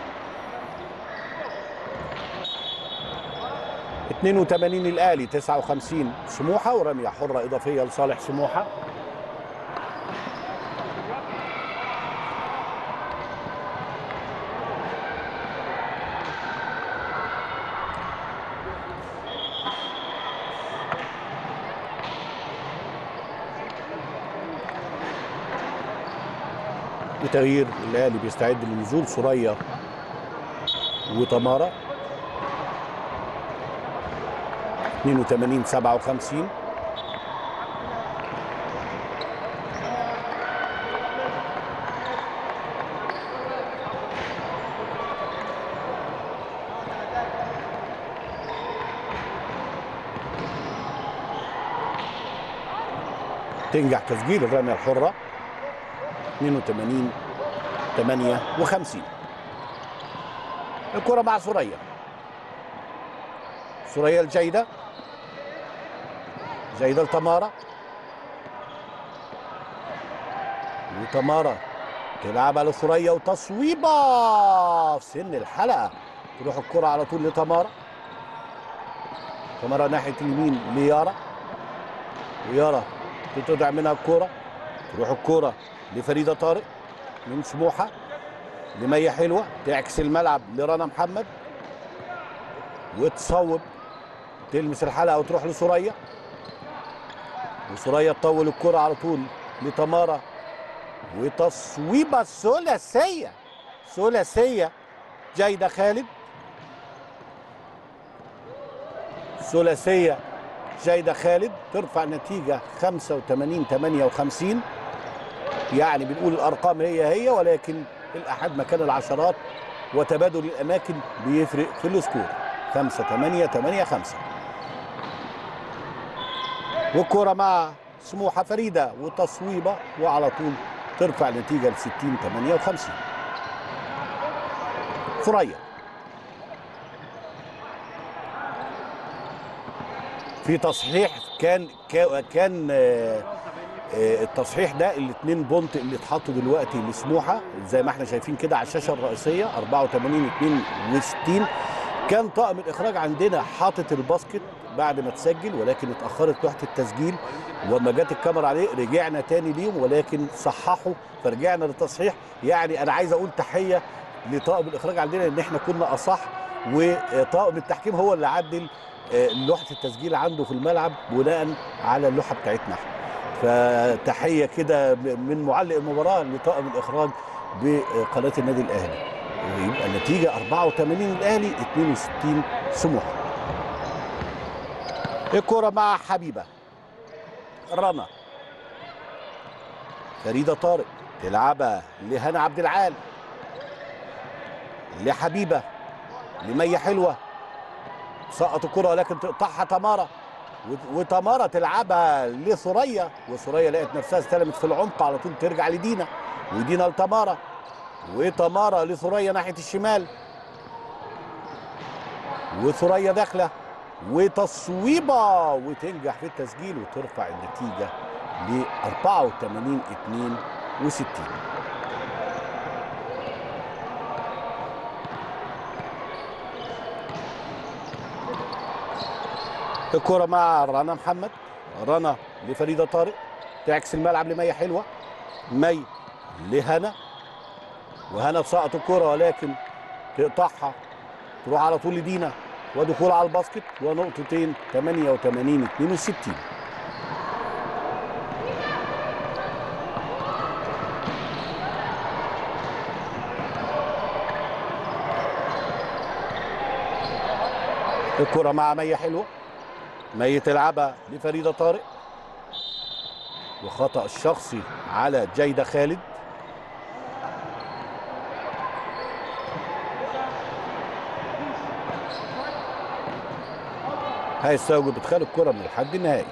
82 الاهلي 59 سموحه، ورميه حره اضافيه لصالح سموحه. وتغيير الاهلي بيستعد لنزول سوريا وتمارا. 82 57 تنجح تسجيل الرميه الحره. 82 58 الكره مع سوريا، سوريا الجيده، جيده لتمارا، وتمارا تلعبها لسوريا وتصويبه في سن الحلقه، تروح الكره على طول لتمارا، تمارا ناحيه اليمين ليارا، ويارا تتقطع منها الكره، تروح الكره لفريده طارق من سموحه لمية حلوه، تعكس الملعب لرنا محمد وتصوب تلمس الحلقه وتروح لسوريا، وسوريا تطول الكرة على طول لتمارا، وتصويبة ثلاثية ثلاثية. جايدة خالد، ثلاثية جايدة خالد ترفع النتيجة 85-58. يعني بنقول الأرقام هي ولكن الأحد مكان العشرات، وتبادل الأماكن بيفرق في السكور. 5-8-8-5. والكرة مع سموحة فريدة وتصويبة، وعلى طول ترفع النتيجة ل 60-58. ثريا في تصحيح كان التصحيح ده الاثنين بونت اللي اتحطوا دلوقتي لسموحه زي ما احنا شايفين كده على الشاشه الرئيسيه 84-62. كان طاقم الاخراج عندنا حاطط الباسكت بعد ما تسجل، ولكن اتاخرت لوحه التسجيل، وما جت الكاميرا عليه رجعنا تاني ليهم، ولكن صححوا فرجعنا للتصحيح. يعني انا عايز اقول تحيه لطاقم الاخراج عندنا ان احنا كنا اصح، وطاقم التحكيم هو اللي عدل لوحه التسجيل عنده في الملعب بناء على اللوحه بتاعتنا. فتحيه كده من معلق المباراه لطاقم الاخراج بقناه النادي الاهلي. يبقى النتيجه 84 الاهلي 62 سموحه. الكره مع حبيبه، رنا، فريده طارق تلعبها لهنا عبد العال، لحبيبه، لمية حلوه، سقط الكره ولكن تقطعها تمارا، وتمارا تلعبها لثريا، وثريا لقت نفسها استلمت في العمق على طول ترجع لدينا، ودينا لتمارا، وتمارا لثريا ناحيه الشمال، وثريا داخله وتصويبه وتنجح في التسجيل وترفع النتيجه ل 84-62. الكرة مع رنا محمد، رنا لفريدة طارق، تعكس الملعب لمية حلوة، مي لهنا، وهنا تسقط الكرة ولكن تقطعها تروح على طول لدينا، ودخول على الباسكت ونقطتين 88-62. الكرة مع مية حلوة، مي تلعبها لفريدة طارق، وخطأ الشخصي على جايدة خالد. هيستوجب ادخال الكرة من الحد النهائي.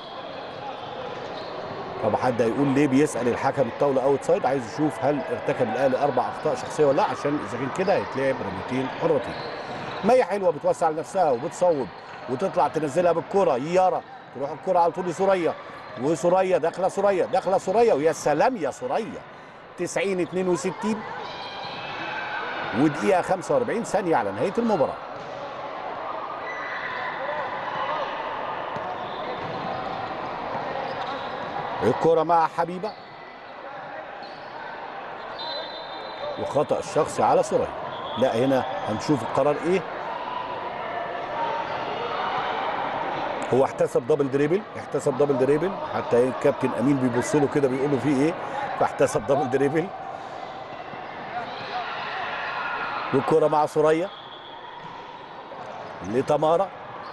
طب حد هيقول ليه بيسأل الحكم الطاولة اوت سايد؟ عايز يشوف هل ارتكب الاهلي 4 اخطاء شخصية ولا لا، عشان اذا كان كده هيتلعب رميتين حرتين. مية حلوة بتوسع لنفسها وبتصوب وتطلع تنزلها بالكرة، يارا تروح الكرة على طول لثريا، وثريا داخله ثريا ويا سلام يا ثريا. 90-62 ودقيقة 45 ثانية على نهاية المباراة. الكرة مع حبيبة، وخطأ الشخصي على ثريا. لا هنا هنشوف القرار ايه. هو احتسب دبل دريبل، حتى الكابتن امين بيبص له كده بيقول له فيه ايه، فاحتسب دبل دريبل. والكرة مع ثريا لتمارا،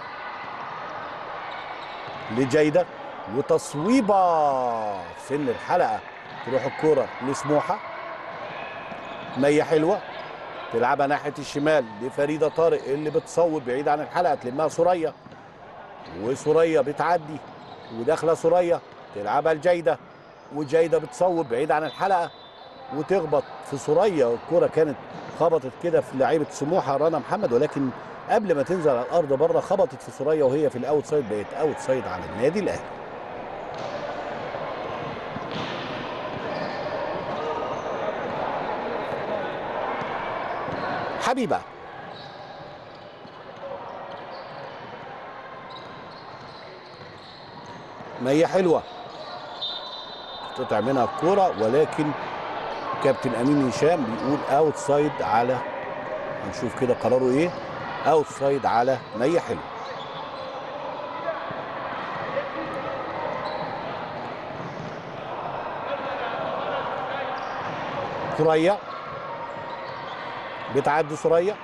لجايدة، وتصويبة في سن الحلقة تروح الكرة لسموحة. مية حلوة تلعبها ناحية الشمال لفريدة طارق اللي بتصوب بعيد عن الحلقة، تلمها ثريا، وثريا بتعدي وداخله ثريا تلعبها لجايدة، وجايدة بتصوب بعيد عن الحلقة وتخبط في ثريا. الكرة كانت خبطت كده في لعيبة سموحة رنا محمد، ولكن قبل ما تنزل على الأرض بره خبطت في ثريا وهي في الأوت سايد، بقت أوت سايد على النادي الأهلي. حبيبة مية حلوة تقطع منها الكرة، ولكن كابتن امين هشام بيقول اوت سايد على، هنشوف كده قراره ايه، اوت سايد على مية حلوة. ثريا بتعدي ثريا،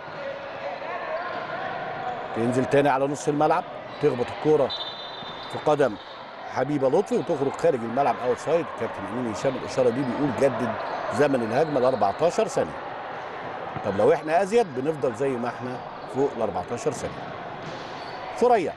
تنزل تاني على نص الملعب، تخبط الكوره في قدم حبيبه لطفي وتخرج خارج الملعب اوت سايد. كابتن امين هشام الاشاره دي بيقول جدد زمن الهجمه ل 14 ثانيه. طب لو احنا ازيد بنفضل زي ما احنا فوق ال 14 ثانيه. ثريا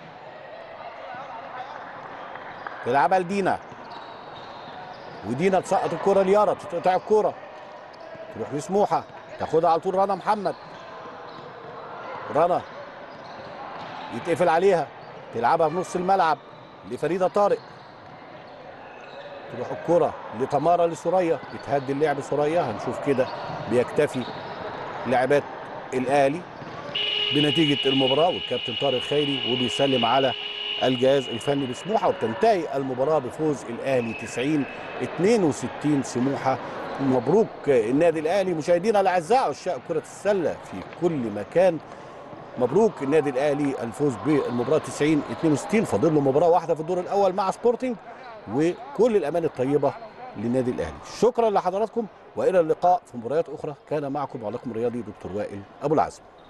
تلعبها لدينا، ودينا تسقط الكوره ليارا، تقطع الكوره تروح لسموحه، تاخدها على طول رنا محمد. رنا يتقفل عليها، تلعبها في نص الملعب لفريده طارق، تروح الكرة لتمارا لسوريا، بتهدي اللعب سوريا. هنشوف كده بيكتفي لاعبات الاهلي بنتيجه المباراه والكابتن طارق خيري وبيسلم على الجهاز الفني بسموحه، وبتنتهي المباراه بفوز الاهلي 90-62 سموحه. مبروك النادي الاهلي. مشاهدينا الاعزاء عشاق كره السله في كل مكان، مبروك النادي الاهلي الفوز بالمباراه 90-62. فاضل له مباراه واحده في الدور الاول مع سبورتنج، وكل الامان الطيبه للنادي الاهلي. شكرا لحضراتكم والى اللقاء في مباريات اخرى. كان معكم وعليكم الرياضي دكتور وائل ابو العزم.